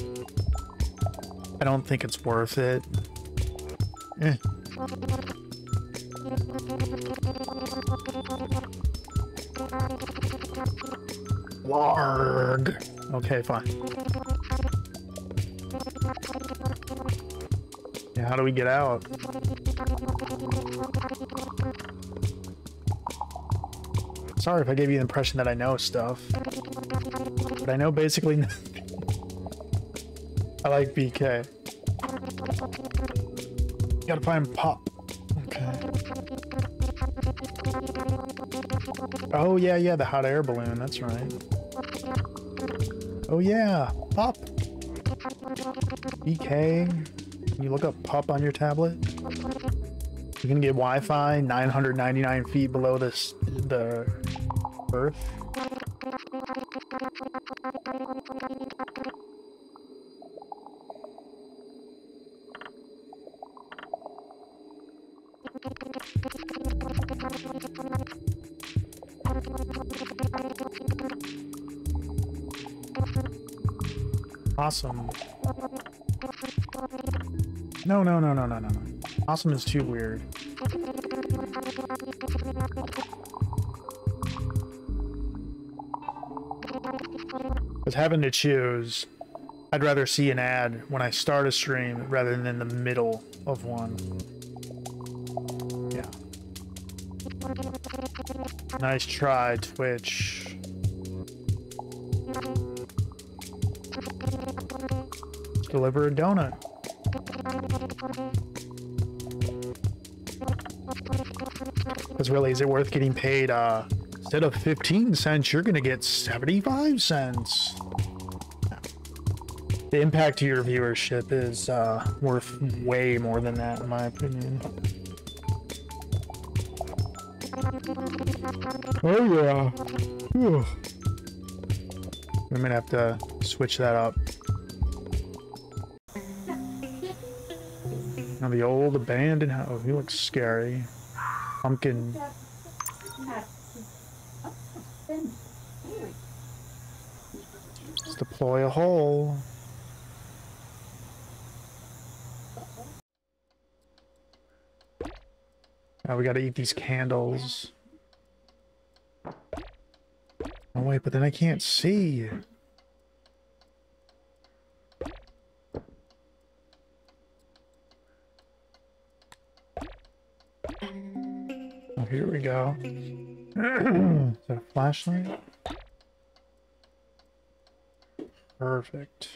don't think it's worth it. Larg. Okay, fine. Yeah, how do we get out? Sorry if I gave you the impression that I know stuff. But I know basically nothing. I like BK. You gotta find Pop. Okay. Oh, yeah, the hot air balloon. That's right. Oh, yeah. Pop. BK. Can you look up Pup on your tablet? You can get Wi-Fi 999 feet below the Earth. Awesome. No. Awesome is too weird. With having to choose, I'd rather see an ad when I start a stream rather than in the middle of one. Yeah. Nice try, Twitch. deliver a donut. Because really, is it worth getting paid, instead of 15 cents, you're gonna get 75 cents. The impact to your viewership is, worth way more than that, in my opinion. Oh yeah. Whew. I'm gonna have to switch that up. Now the old abandoned house. Oh, he looks scary. Pumpkin. Let's deploy a hole. Now we gotta eat these candles. Oh wait, but then I can't see. Oh, here we go. Is that a flashlight? Perfect.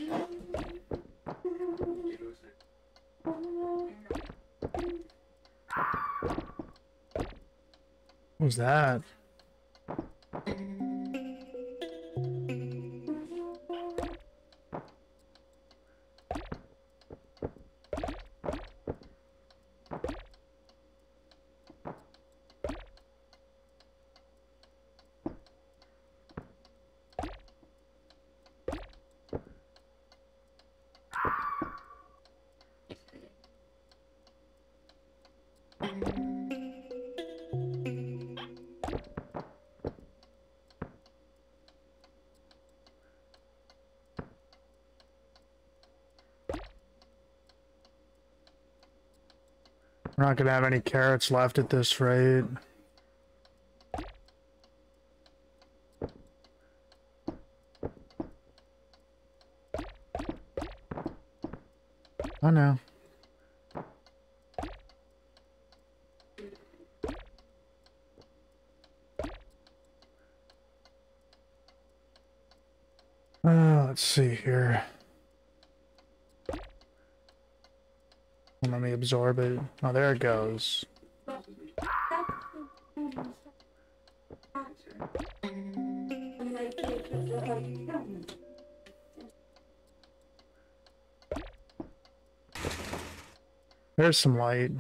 What was that? We're not gonna have any carrots left at this rate. I know. Let's see here. Let me absorb it. Oh, there it goes. There's some light.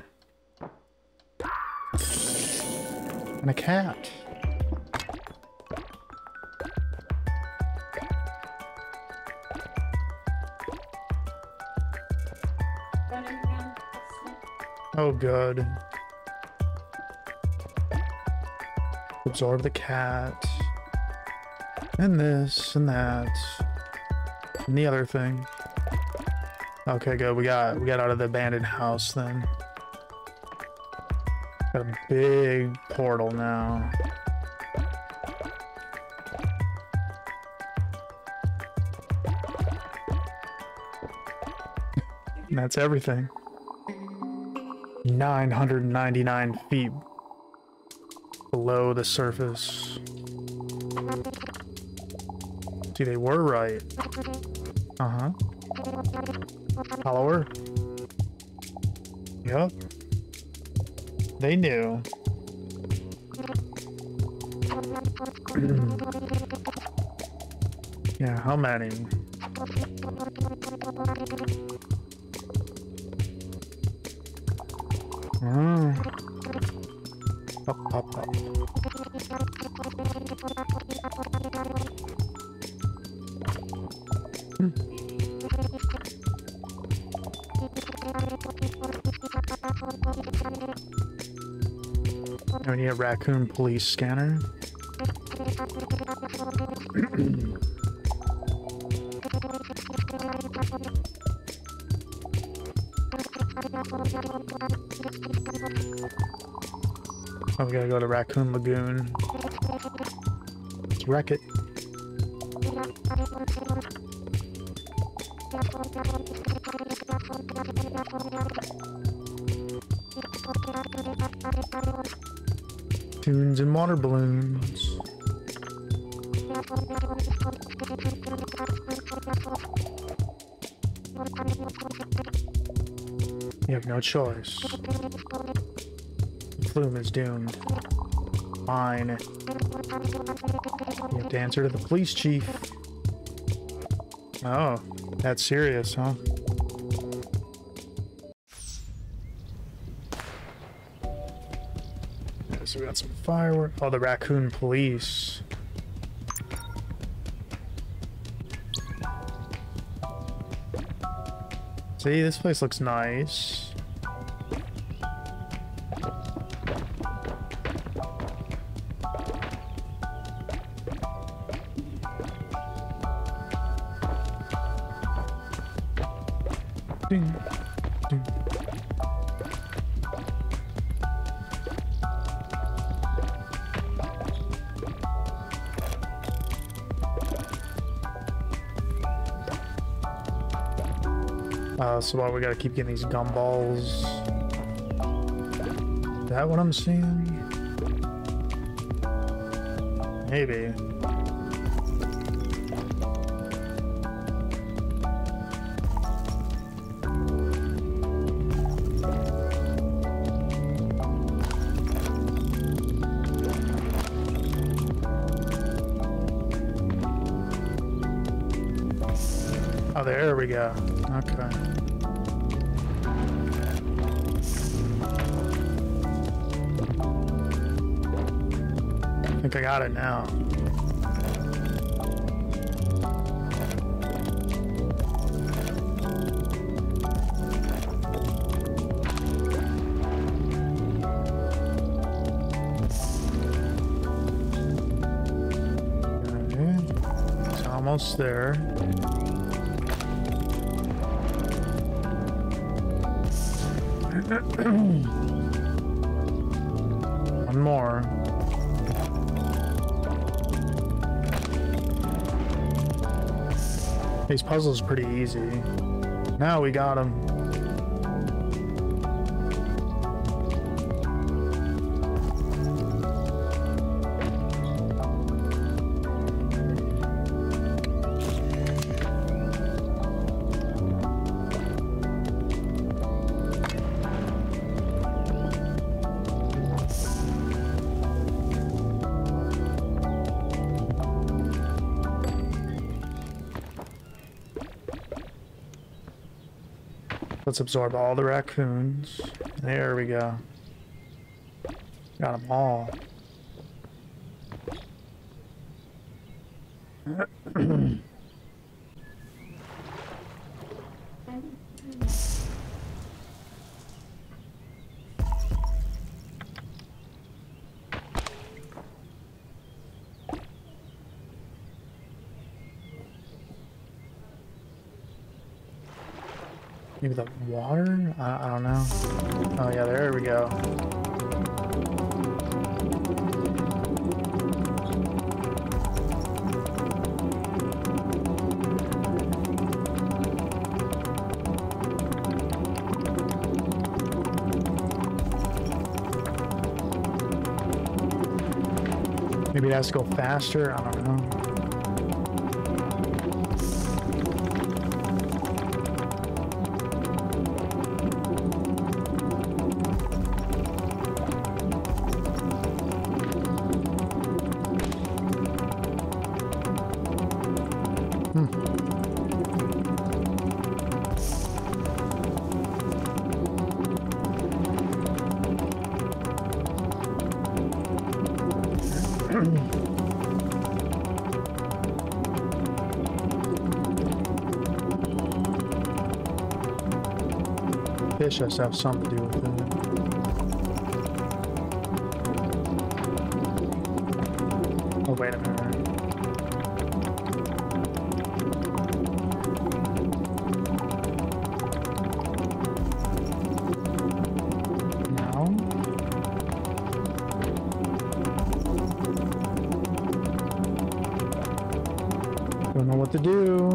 And a cat. Oh, good. Absorb the cat. And this, and that. And the other thing. Okay, good. We got out of the abandoned house then. Got a big portal now. And that's everything. 999 feet below the surface. See, they were right. Uh-huh. Follower. Yep. They knew. Yeah, how many? Up, up, up. We need a raccoon police scanner. Oh, we gotta go to Raccoon Lagoon. Let's wreck it. Tunes and water balloons. You have no choice. Flume is doomed. Fine. You have to answer to the police chief. Oh, that's serious, huh? Okay, so we got some fireworks. Oh, the raccoon police. See, this place looks nice. Ding, ding. So what, we gotta keep getting these gumballs. Is that what I'm seeing? Maybe. Oh, there we go. Okay. I think I got it now. Okay. It's almost there. One more. These puzzles are pretty easy. Now we got them. Let's absorb all the raccoons. There we go. Got them all. Maybe the water? I don't know. Oh yeah, there we go. Maybe it has to go faster? I don't know. Fish has to have something to do with it. Oh, wait a minute. Now? Don't know what to do.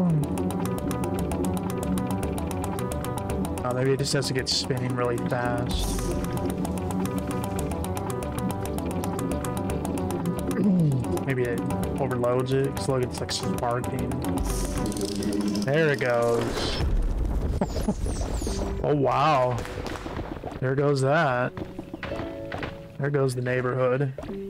Oh, maybe it just has to get spinning really fast. Maybe it overloads it, because look, it's like sparking. There it goes. Oh, wow. There goes that. There goes the neighborhood.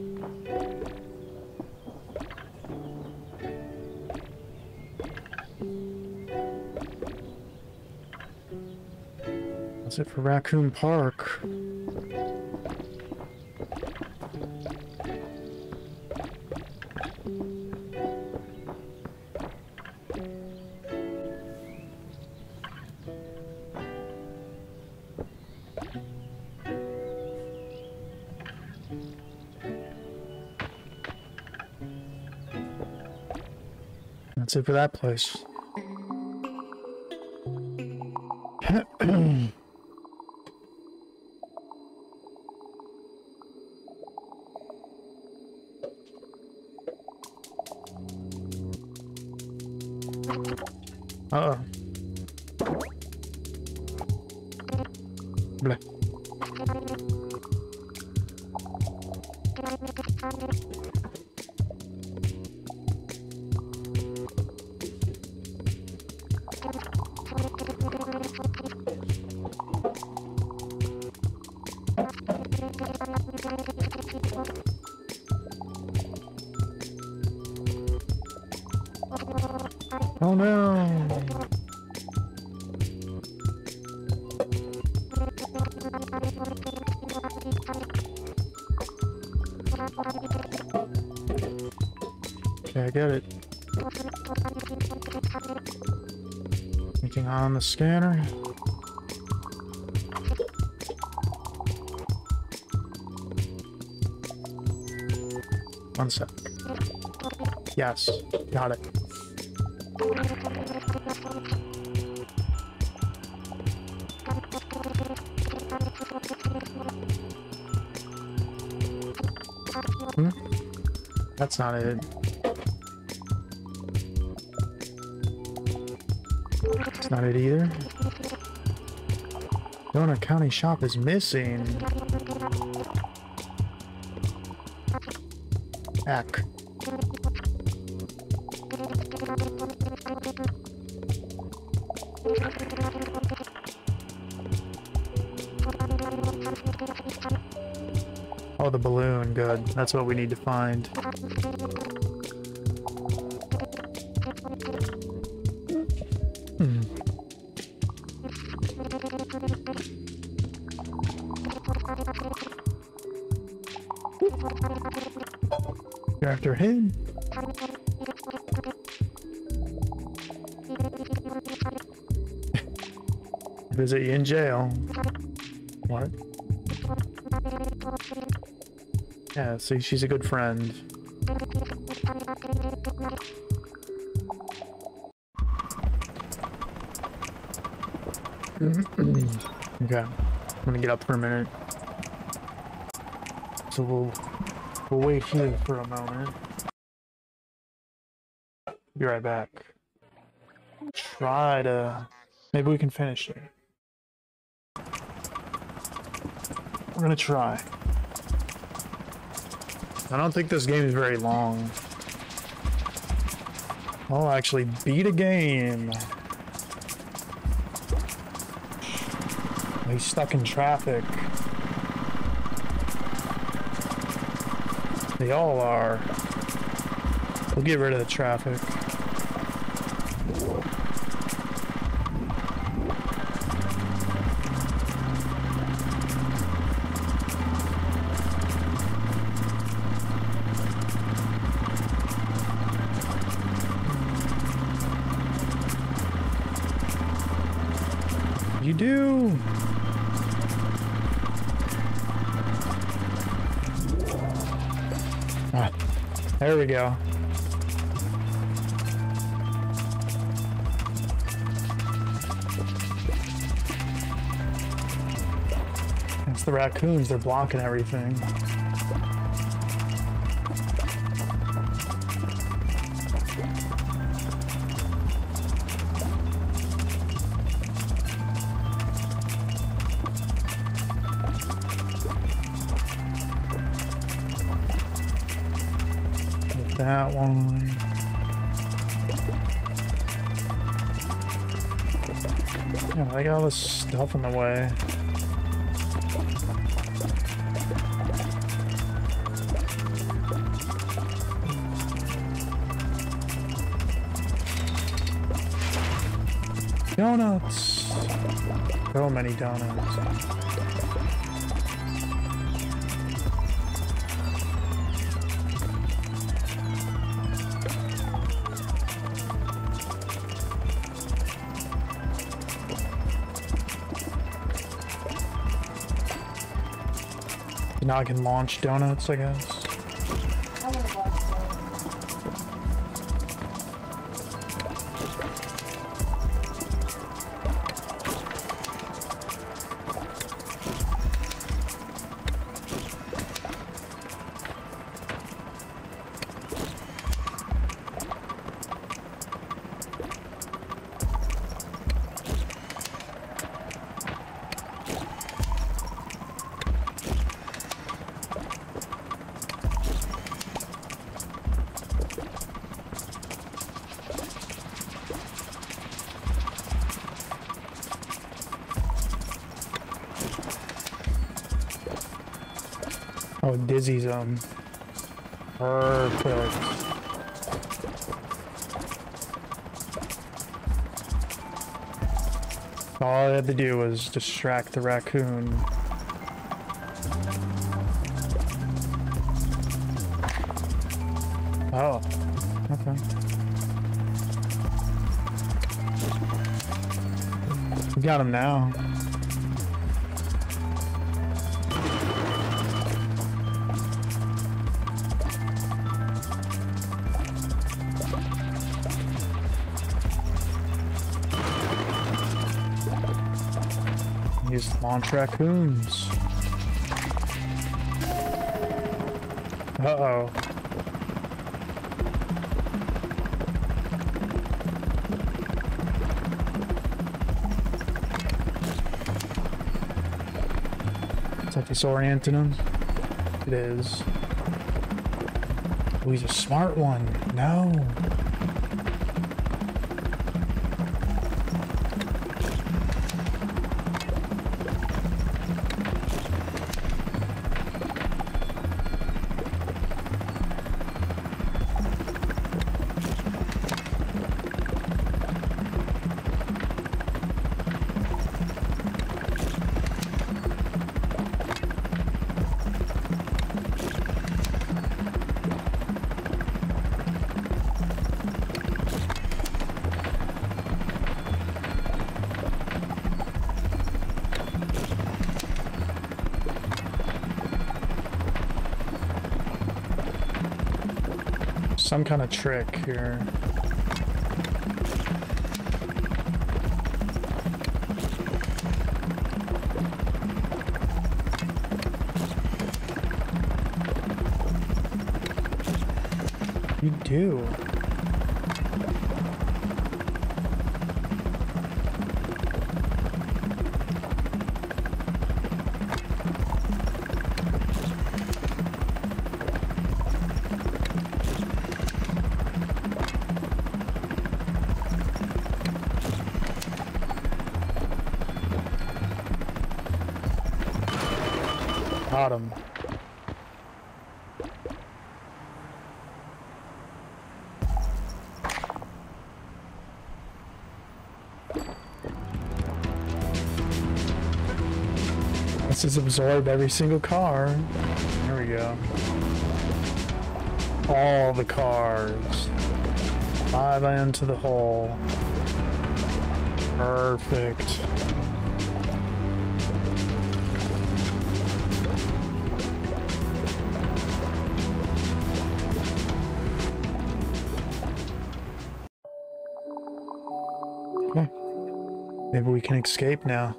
That's it for Raccoon Park. That's it for that place. Uh-oh. Blah. Oh no! Okay, I get it. Anything on the scanner? One sec. Yes, got it. That's not it. That's not it either. Donut County shop is missing. Heck. Oh, the balloon, good. That's what we need to find. You're after him. Visit you in jail. What? Yeah, see, she's a good friend. Okay, I'm gonna get up for a minute. So we'll wait here for a moment. Be right back. Try to... Maybe we can finish it. We're gonna try. I don't think this game is very long. I'll actually beat a game. He's stuck in traffic. They all are. We'll get rid of the traffic. You do. Ah, there we go. It's the raccoons, they're blocking everything. That one. Yeah, I got all this stuff in the way. Donuts! So many donuts. Now I can launch donuts, I guess. I want to watch that. Oh, Dizzy Zone. Perfect. All I had to do was distract the raccoon. Oh, okay. We got him now. Use launch raccoons. Uh-oh. Is that disorienting him? It is. Oh, he's a smart one. No. Some kind of trick here. You do. Got him. This has absorbed every single car. There we go. All the cars. 5 into the hole. Perfect. Okay. Maybe we can escape now.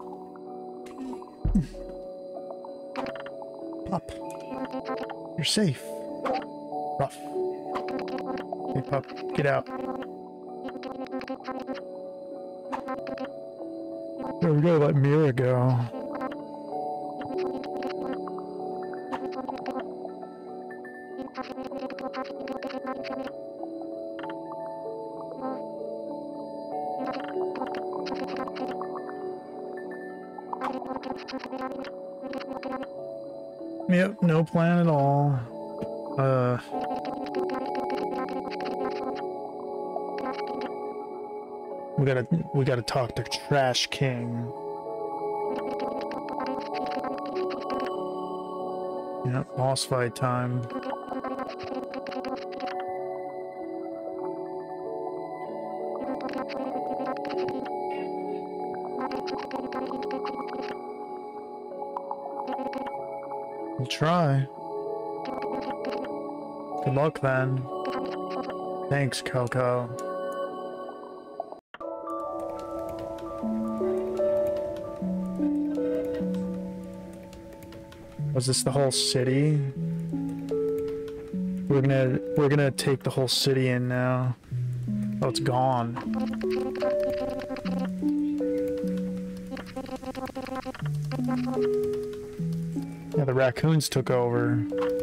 Pup. You're safe. Ruff. Hey, pup. Get out. There we go. Let Mira go. Yep, no plan at all. We gotta talk to Trash King. Yep, boss fight time. We'll try. Good luck then. Thanks, Coco. Was this the whole city? We're gonna take the whole city in now. Oh, it's gone. Yeah, the raccoons took over.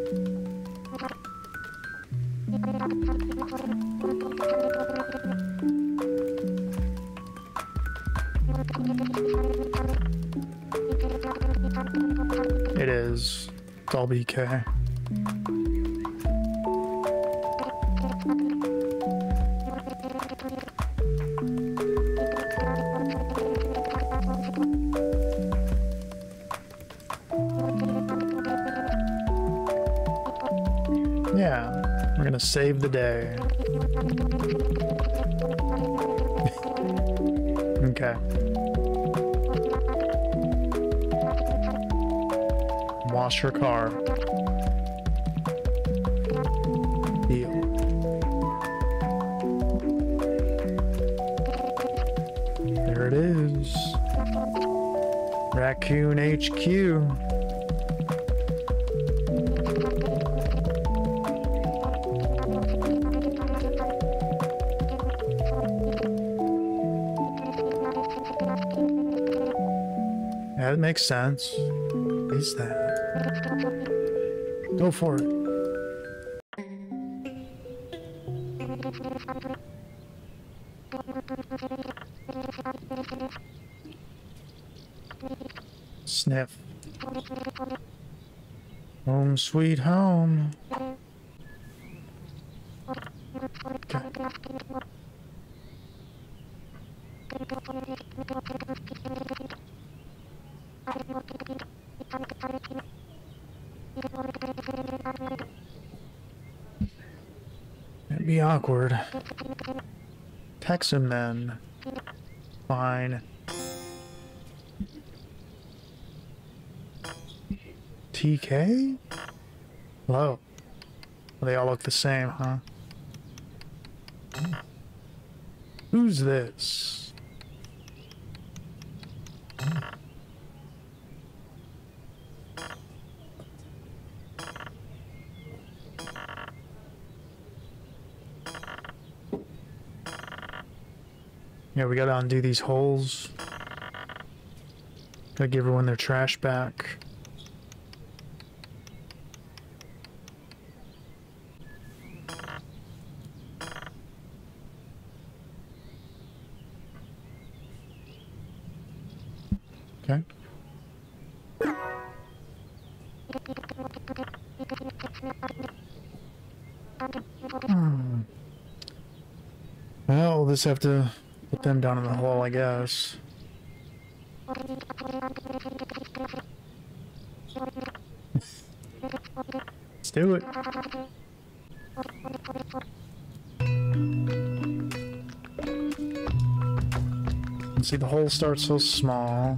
It is. It's all BK. Yeah, we're gonna save the day. Okay. Wash her car. Deal. There it is. Raccoon HQ. That makes sense. What is that? Go for it. Sniff. Home sweet home. Okay. It'd be awkward. Text him then. Fine. TK? Hello. They all look the same, huh? Who's this? Yeah, we gotta undo these holes. Gotta give everyone their trash back. Okay. Well, we'll just have to put them down in the hole, I guess. Let's do it. See, the hole starts so small.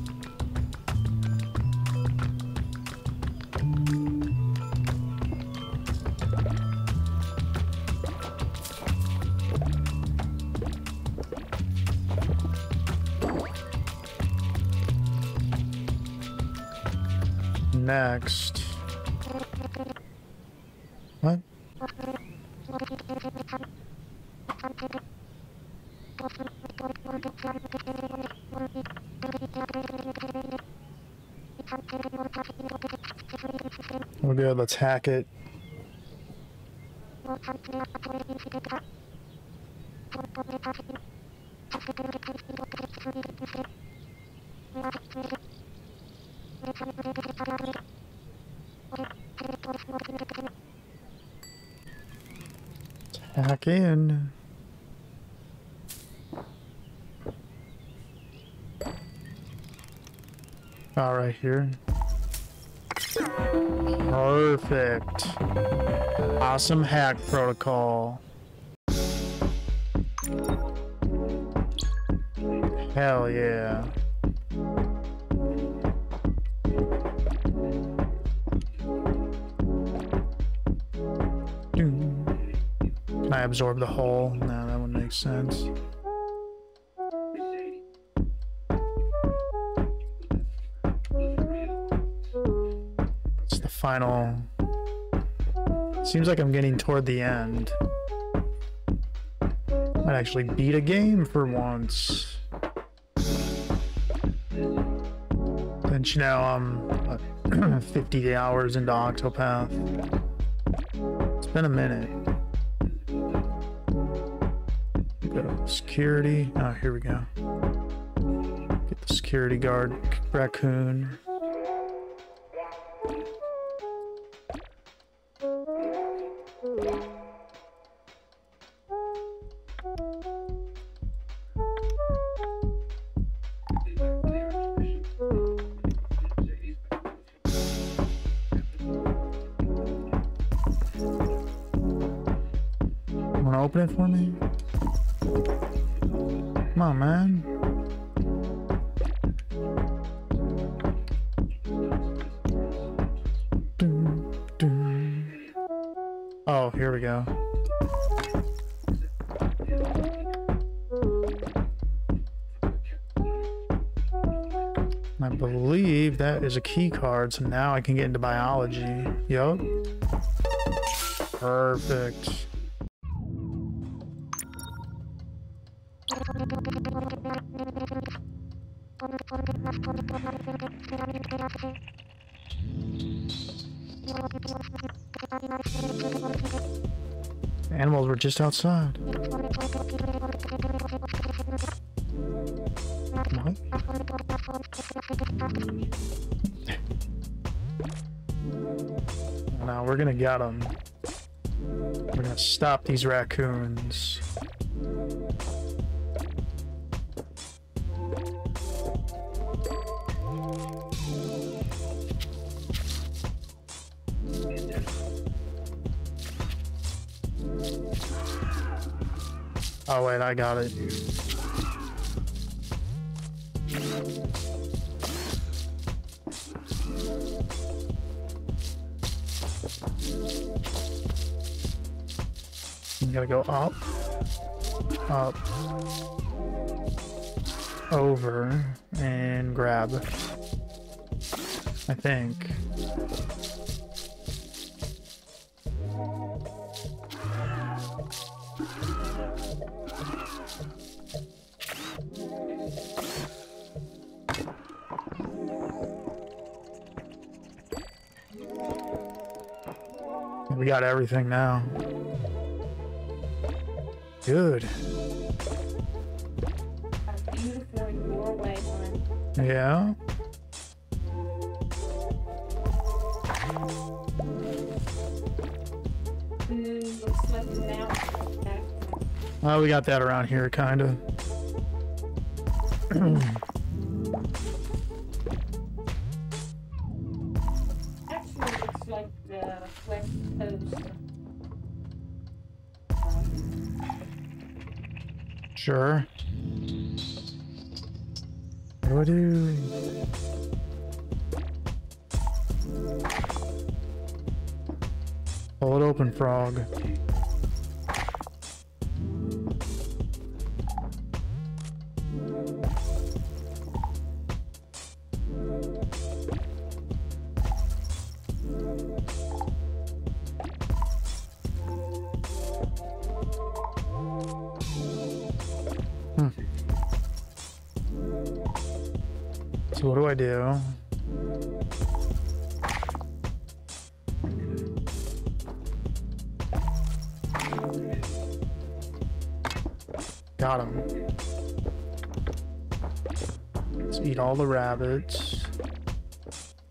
Next. What? We're good, let's hack it. Hack in. All right, here. Perfect. Awesome hack protocol. Hell yeah. Can I absorb the hole? No, that wouldn't make sense. It's the final. Seems like I'm getting toward the end. Might actually beat a game for once. Since you know I'm 50 hours into Octopath. It's been a minute. Go security. Oh, here we go. Get the security guard raccoon. Wanna open it for me? Come on, man. Oh, here we go. I believe that is a key card, so now I can get into biology. Yup. Perfect. Animals were just outside. What? Now we're gonna get them. We're gonna stop these raccoons. Oh wait, I got it. You gotta go up, up, over, and grab. I think. We got everything now. Good. Beautiful in Norway, hon. Yeah. Looks like the mountain. Oh, we got that around here, kind of. Actually, looks like the west coast. Sure. What do I do? Pull it open, frog. So what do I do? Got him. Let's eat all the rabbits.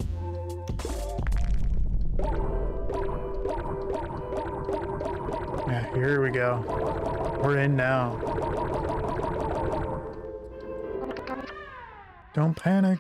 Here we go. We're in now. Don't panic.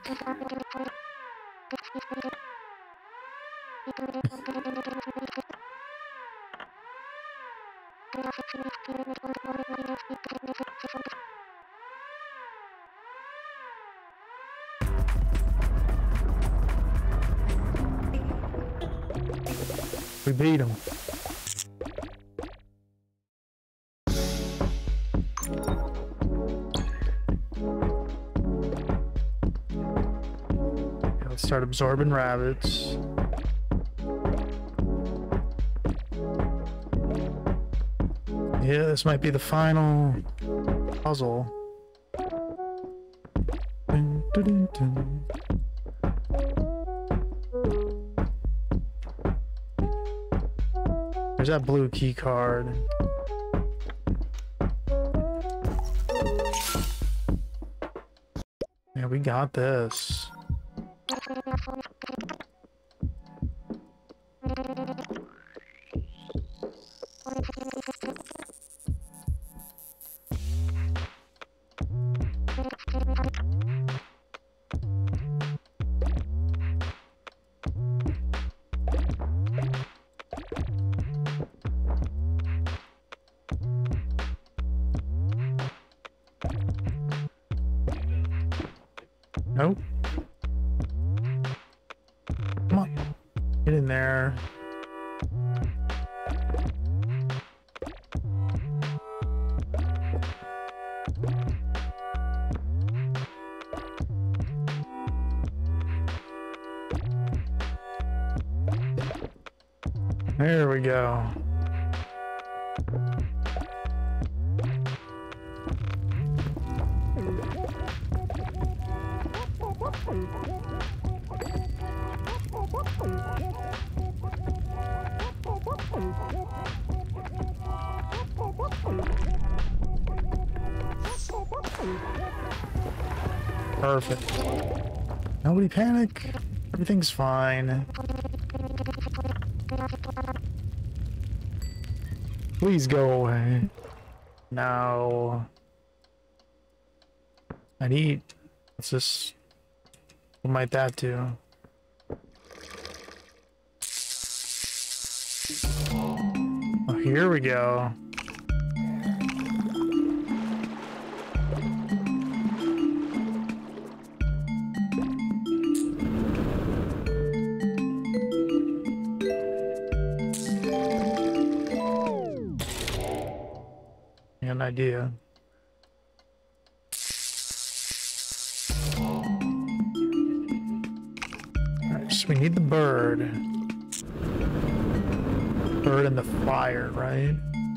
We beat him. Let's start absorbing rabbits. Yeah, this might be the final puzzle. Dun, dun, dun, dun. There's that blue key card. Yeah, we got this. Nope. Come on. Get in there. There we go. Perfect. Nobody panic. Everything's fine. Please go away. No. I'd eat. What's this? What might that do? Oh, here we go. An idea. Alright, so we need the bird. Bird and the fire, right?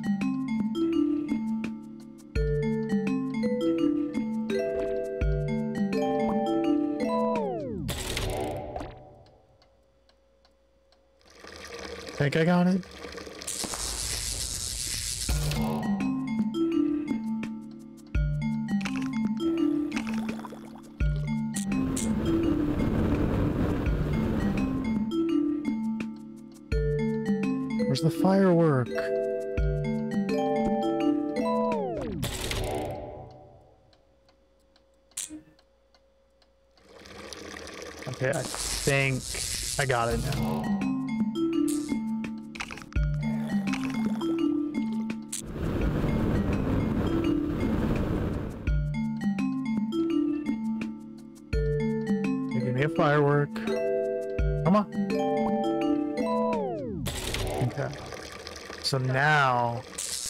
Think I got it? Where's the firework? Okay, I think I got it now. Give me a firework. Come on. Okay. So now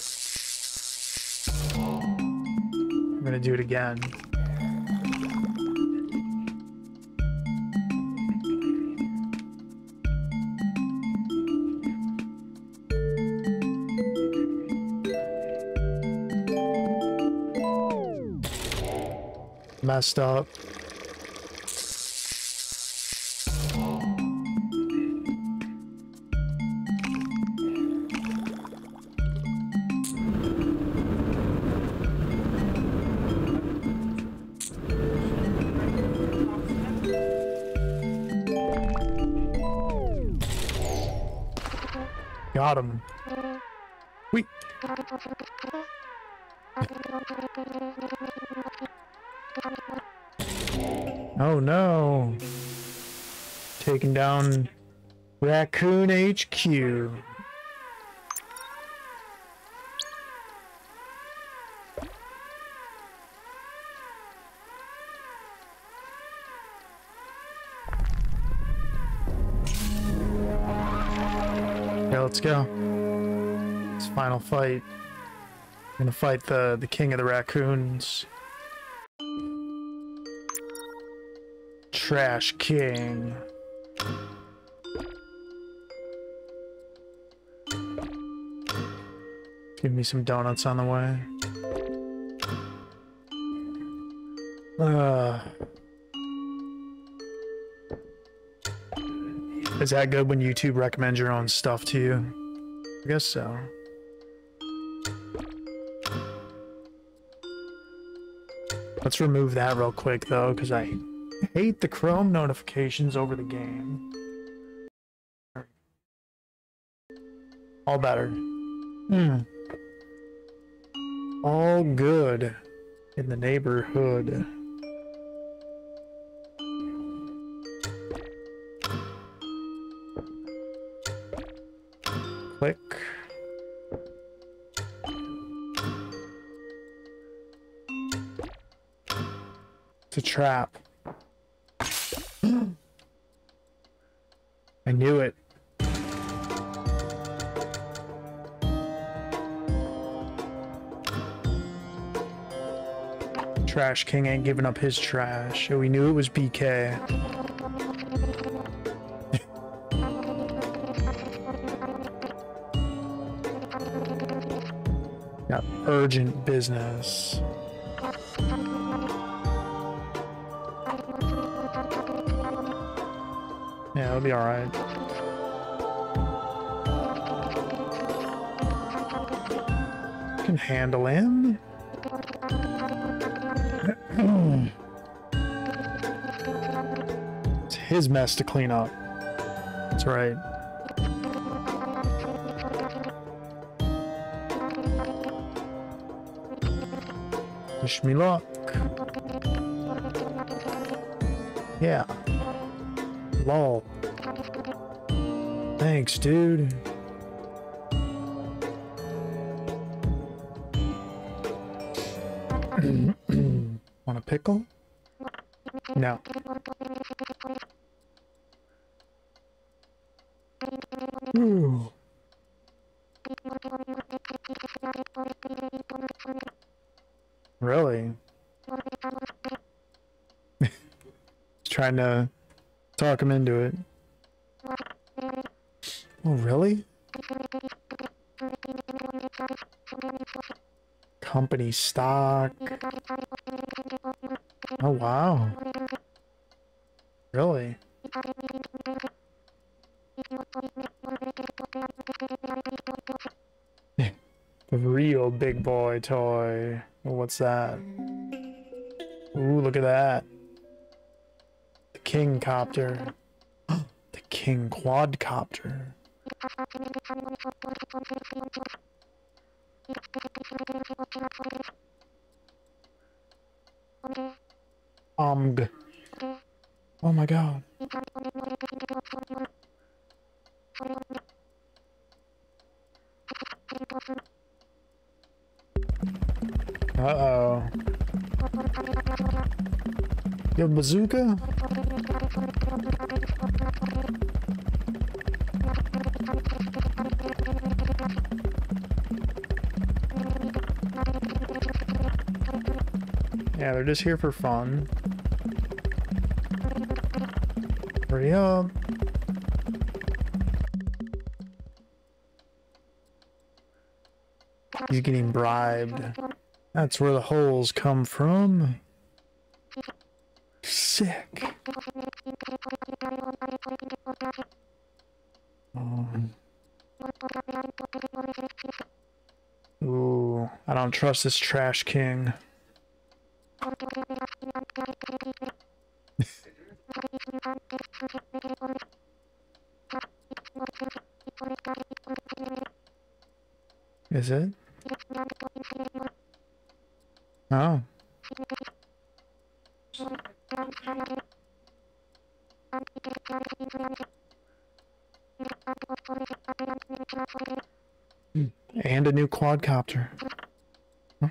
I'm gonna do it again. Messed up. Got him. Wait. Oh no. Taking down Raccoon HQ. Okay, let's go. It's final fight. I'm gonna fight the king of the raccoons. Trash King. Give me some donuts on the way. Is that good when YouTube recommends your own stuff to you? I guess so. Let's remove that real quick though, because I hate the Chrome notifications over the game. All better. All good in the neighborhood. Click. It's a trap. I knew it. Trash King ain't giving up his trash. We knew it was BK. Got urgent business. Yeah, it'll be alright. Can handle him. It's his mess to clean up. That's right. Wish me luck. Yeah. Lol. Thanks, dude. Want a pickle? No. Ooh. Really? Trying to talk him into it. Oh, really? Company stock. Oh, wow. Really? The real big boy toy. Well, what's that? Ooh, look at that. The King Copter. The King Quadcopter. Omg. Oh my god. Uh-oh. Your bazooka? Yeah, they're just here for fun. Hurry up. He's getting bribed. That's where the holes come from. Sick. Ooh, I don't trust this Trash King. Is it? Oh. And a new quadcopter. Huh?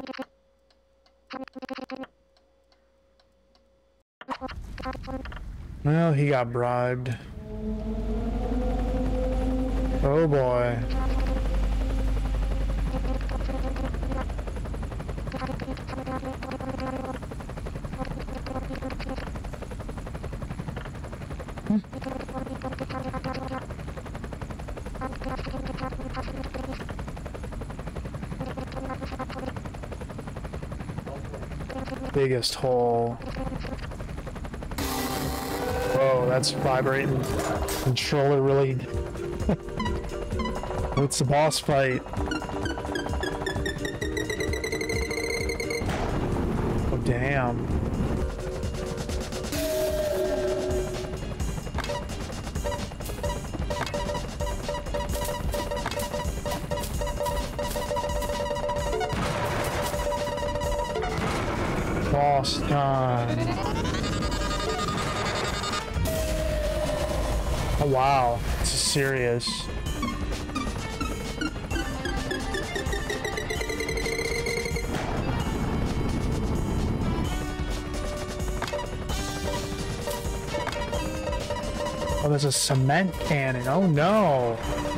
Well, he got bribed. Oh boy. Biggest hole. Whoa, that's vibrating. Controller really. What's the boss fight? Oh, damn. Boss time. Oh wow, this is serious. Oh, there's a cement cannon. Oh no.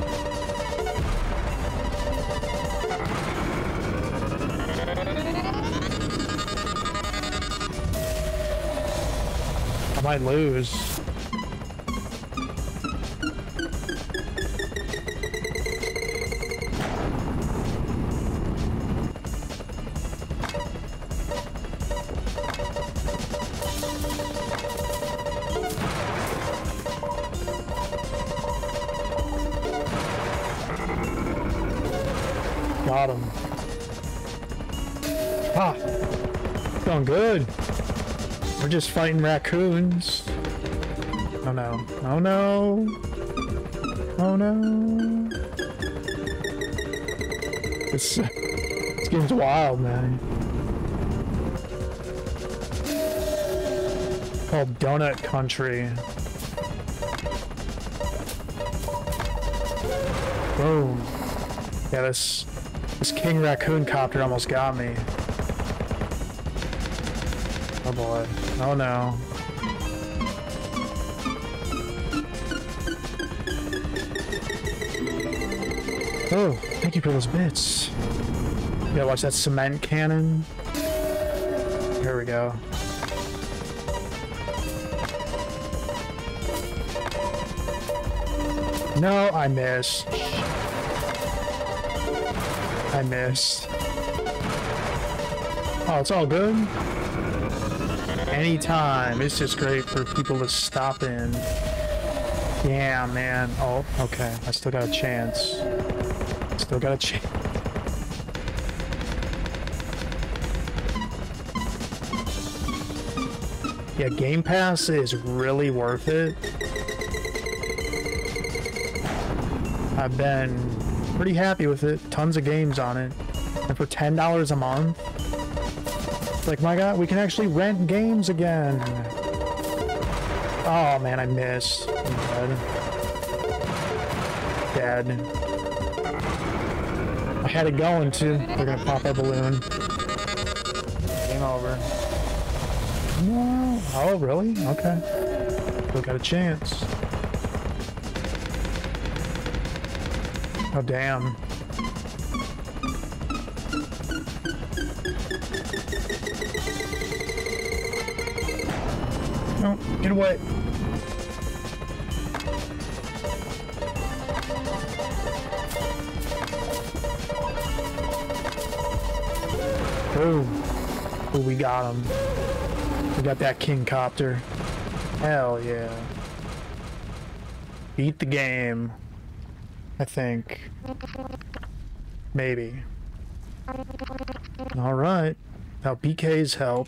I might lose. Got him. Ah, going good. We're just fighting raccoons. Oh no. Oh no. Oh no. This game's wild, man. Called Donut Country. Boom. Yeah, this King Raccoon copter almost got me. Oh boy. Oh no. Oh, thank you for those bits. You gotta watch that cement cannon. Here we go. No, I missed. I missed. Oh, it's all good. Anytime. It's just great for people to stop in. Yeah, man. Oh, okay. I still got a chance. Still got a chance. Yeah, Game Pass is really worth it. I've been pretty happy with it. Tons of games on it. And for $10 a month, it's like, my God, we can actually rent games again. Oh man, I missed. I'm dead. Dead. I had it going too. They're gonna pop our balloon. Game over. No. Oh, really? Okay. Still got a chance. Oh, damn. No, get away. Oh, we got him. We got that King Copter. Hell yeah. Beat the game. I think. Maybe. Alright. Now BK's help.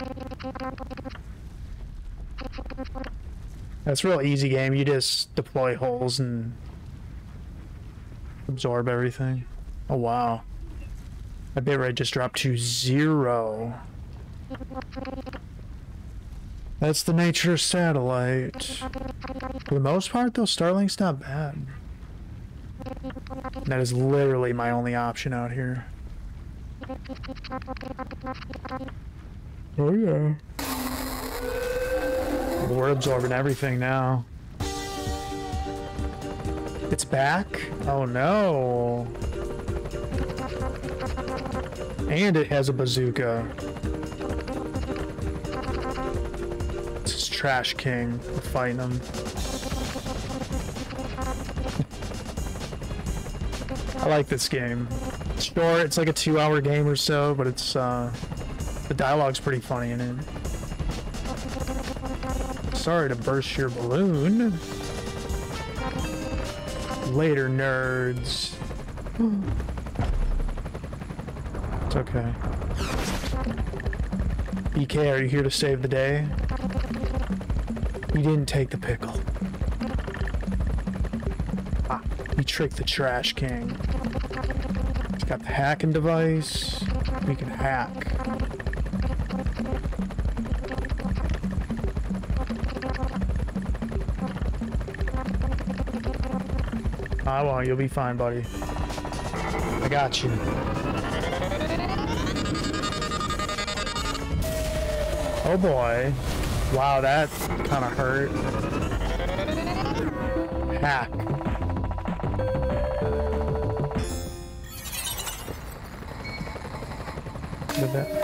That's a real easy game. You just deploy holes and absorb everything. Oh wow. My bitrate just dropped to 0. That's the nature of satellite. For the most part, though, Starlink's not bad. That is literally my only option out here. Oh yeah. We're absorbing everything now. It's back? Oh no. And it has a bazooka. This is Trash King. We're fighting him. I like this game. It's short, it's like a 2-hour game or so, but it's the dialogue's pretty funny in it. Sorry to burst your balloon. Later, nerds. It's okay. BK, are you here to save the day? You didn't take the pickle. Ah, you tricked the Trash King. He's got the hacking device. We can hack. I won't. You'll be fine, buddy. I got you. Oh boy. Wow, that kind of hurt. Hack. Did that.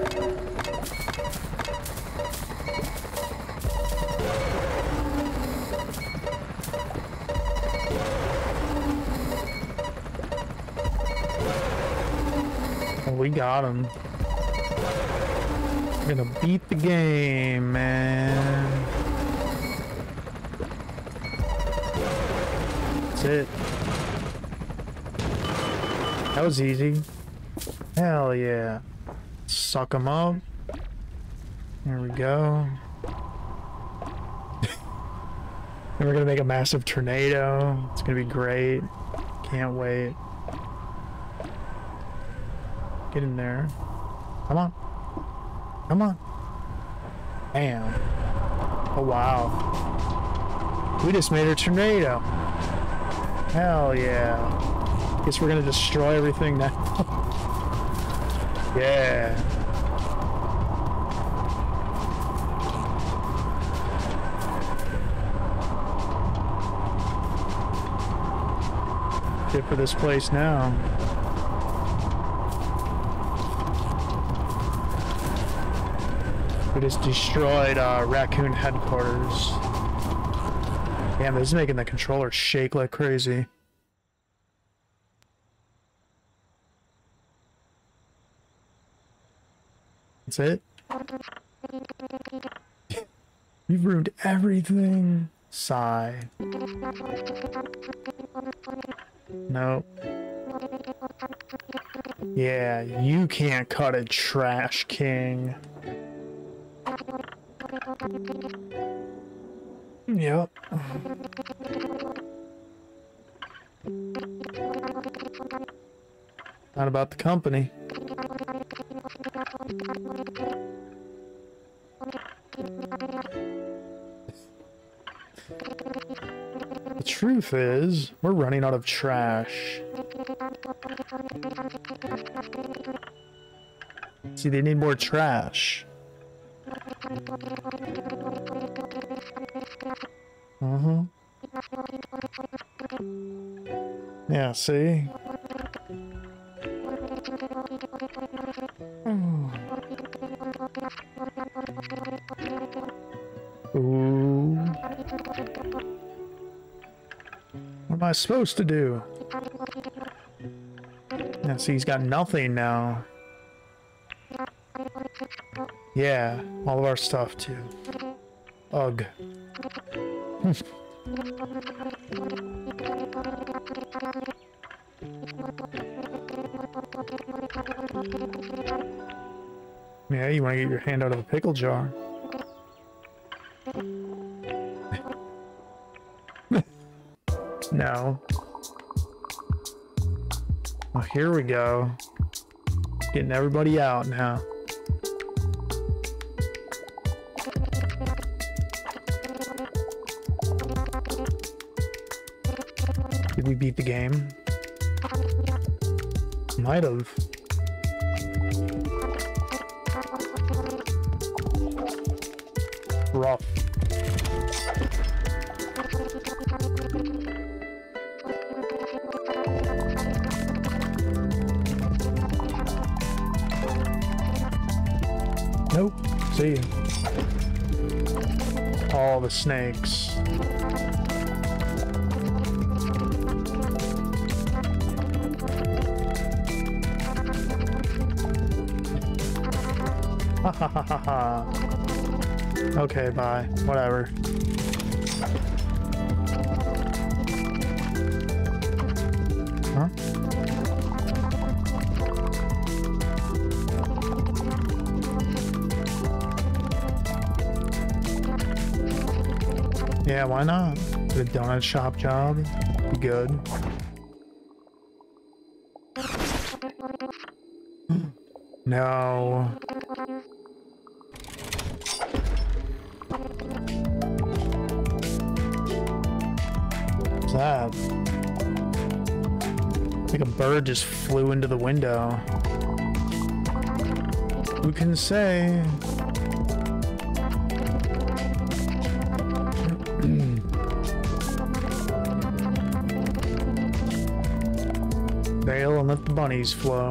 We got him. We're gonna beat the game, man. That's it. That was easy. Hell yeah. Suck him up. There we go. And we're gonna make a massive tornado. It's gonna be great. Can't wait. Get in there. Come on. Come on. Bam. Oh, wow. We just made a tornado. Hell yeah. Guess we're gonna destroy everything now. Yeah. Good for this place now. We just destroyed Raccoon headquarters. Damn, this is making the controller shake like crazy. That's it? You've ruined everything. Sigh. Nope. Yeah, you can't cut it, Trash King. Yep. Not about the company. The truth is, we're running out of trash. See, they need more trash. Yeah, see? Ooh. What am I supposed to do? Yeah, see, he's got nothing now. Yeah, all of our stuff too. Ugh. Yeah, you want to get your hand out of the pickle jar. No. Well, here we go. Getting everybody out now. Did we beat the game? Might have. Rough. Nope. See you. All the snakes. Ha ha ha ha ha. Okay, bye. Whatever. Huh? Yeah, why not? The donut shop job. Be good. No. What's that? Like a bird just flew into the window. Who can say? Bail and let the bunnies flow.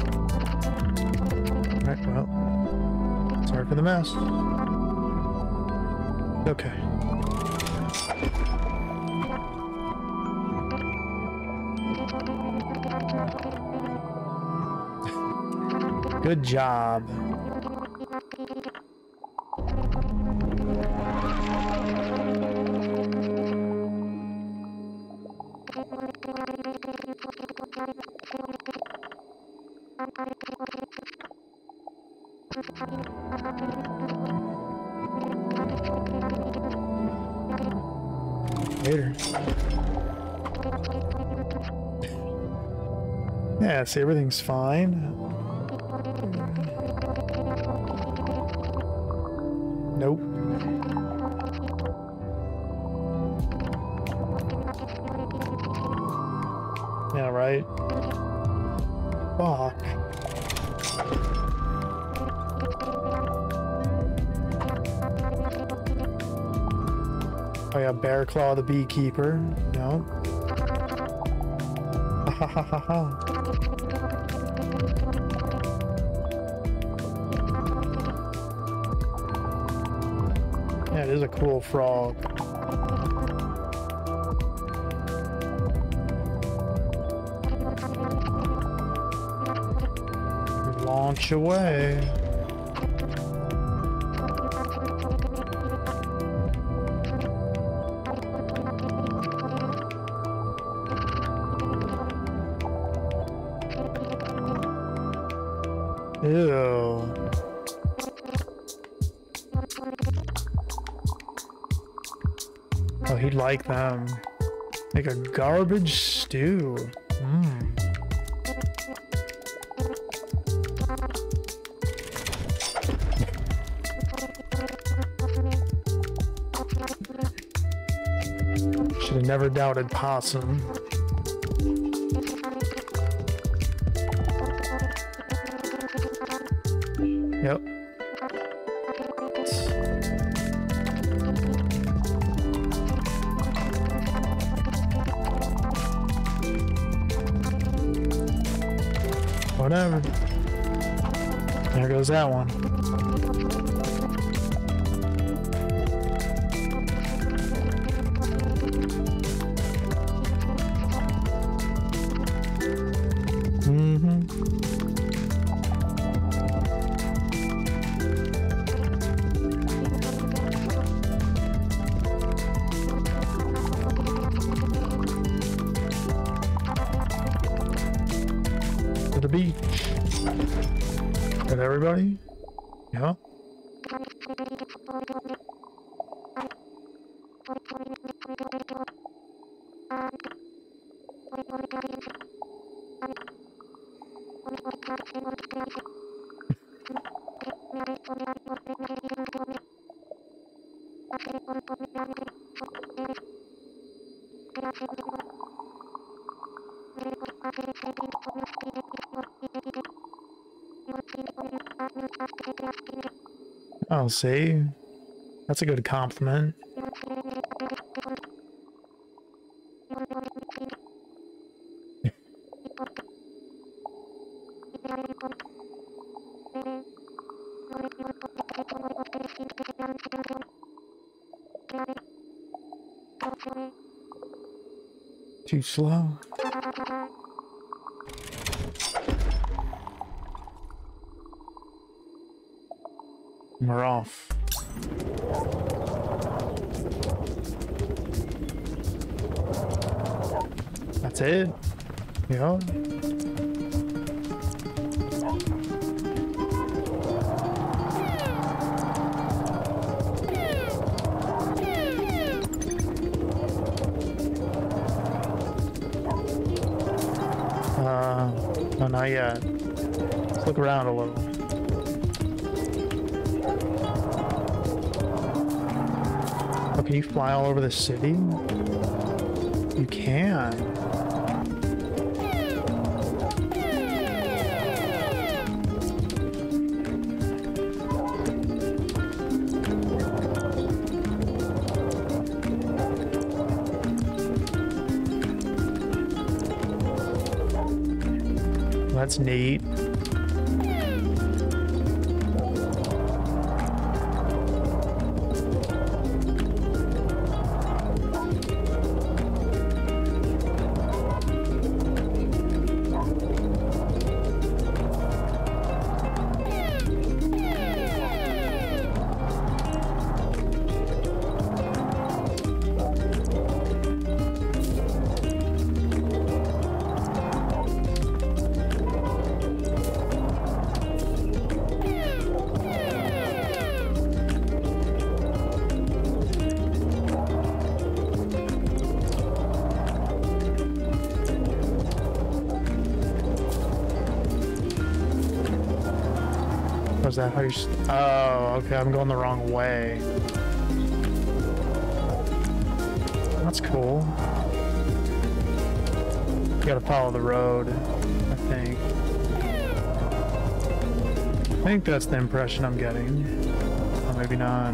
Alright, well. Sorry for the mess. Okay. Good job. Later. Yeah, see, everything's fine. Nope. Yeah, right. Fuck. Oh yeah, Bear Claw the beekeeper. No. Ha ha ha ha. Yeah, it is a cool frog. Launch away. Ew. Oh, he'd like them. Like a garbage stew. Mmm. Should have never doubted possum. Yep. Whatever. There goes that one. To the beach. Got everybody? Yeah. I'll see. That's a good compliment. Too slow. We're off. That's it. Yeah. No, not yet. Let's look around a little. Oh, can you fly all over the city? You can. That's neat. Was that how you... Oh, okay, I'm going the wrong way. That's cool. You gotta follow the road, I think. I think that's the impression I'm getting. Or maybe not.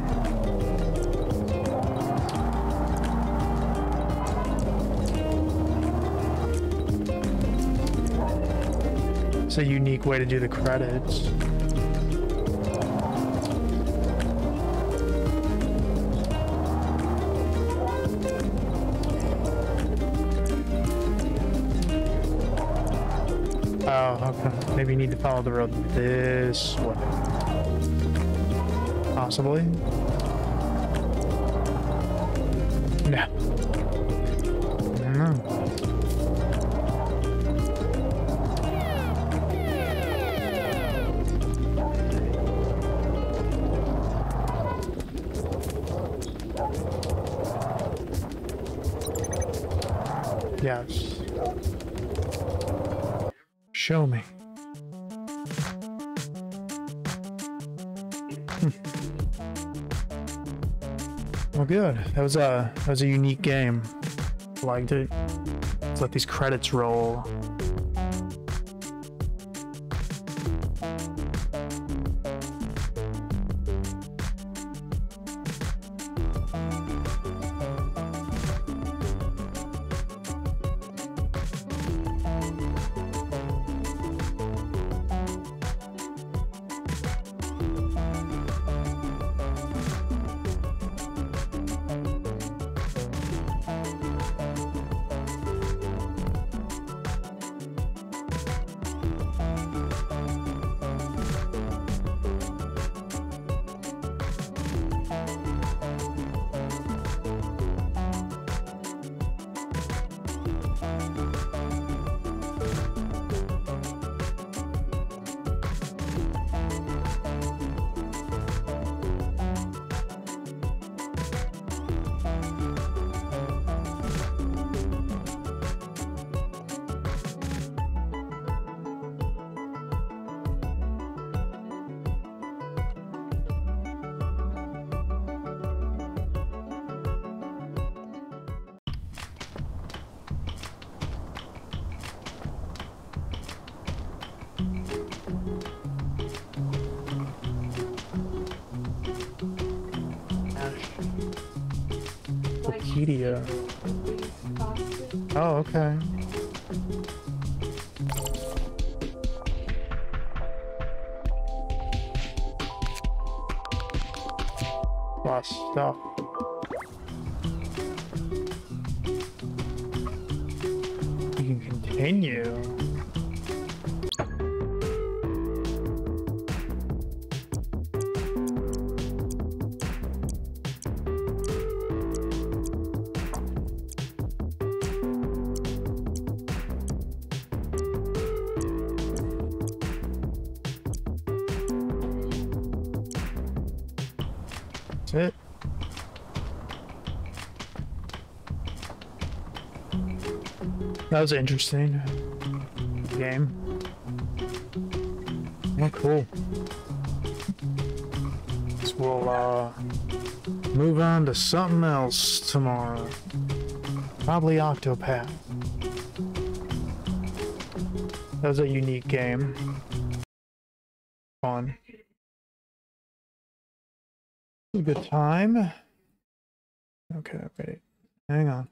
It's a unique way to do the credits. Oh, okay. Maybe you need to follow the road this way. Possibly. No. I don't know. Yes. Show me. Well, good. That was a unique game. I liked it. Let's let these credits roll. Wikipedia. Oh, okay. A lot of stuff. We can continue. That's it. That was interesting. Game. Oh, cool. So we'll move on to something else tomorrow. Probably Octopath. That was a unique game. Fun. A good time. Okay, wait. Hang on.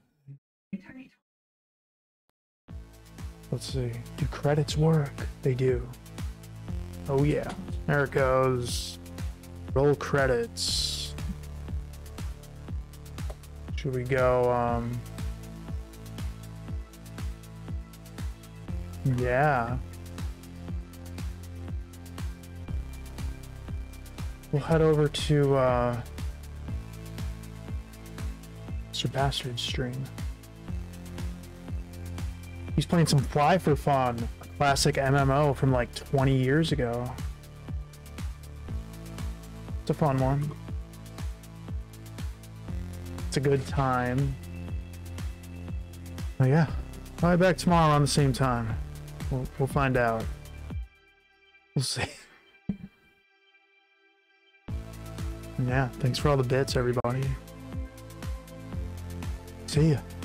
Let's see. Do credits work? They do. Oh yeah. There it goes. Roll credits. Should we go, yeah. We'll head over to, Mr. Bastard's stream. He's playing some Fly for Fun, a classic MMO from like 20 years ago. It's a fun one. It's a good time. Oh yeah, probably back tomorrow around the same time. We'll find out. We'll see. Yeah, thanks for all the bits, everybody. See ya.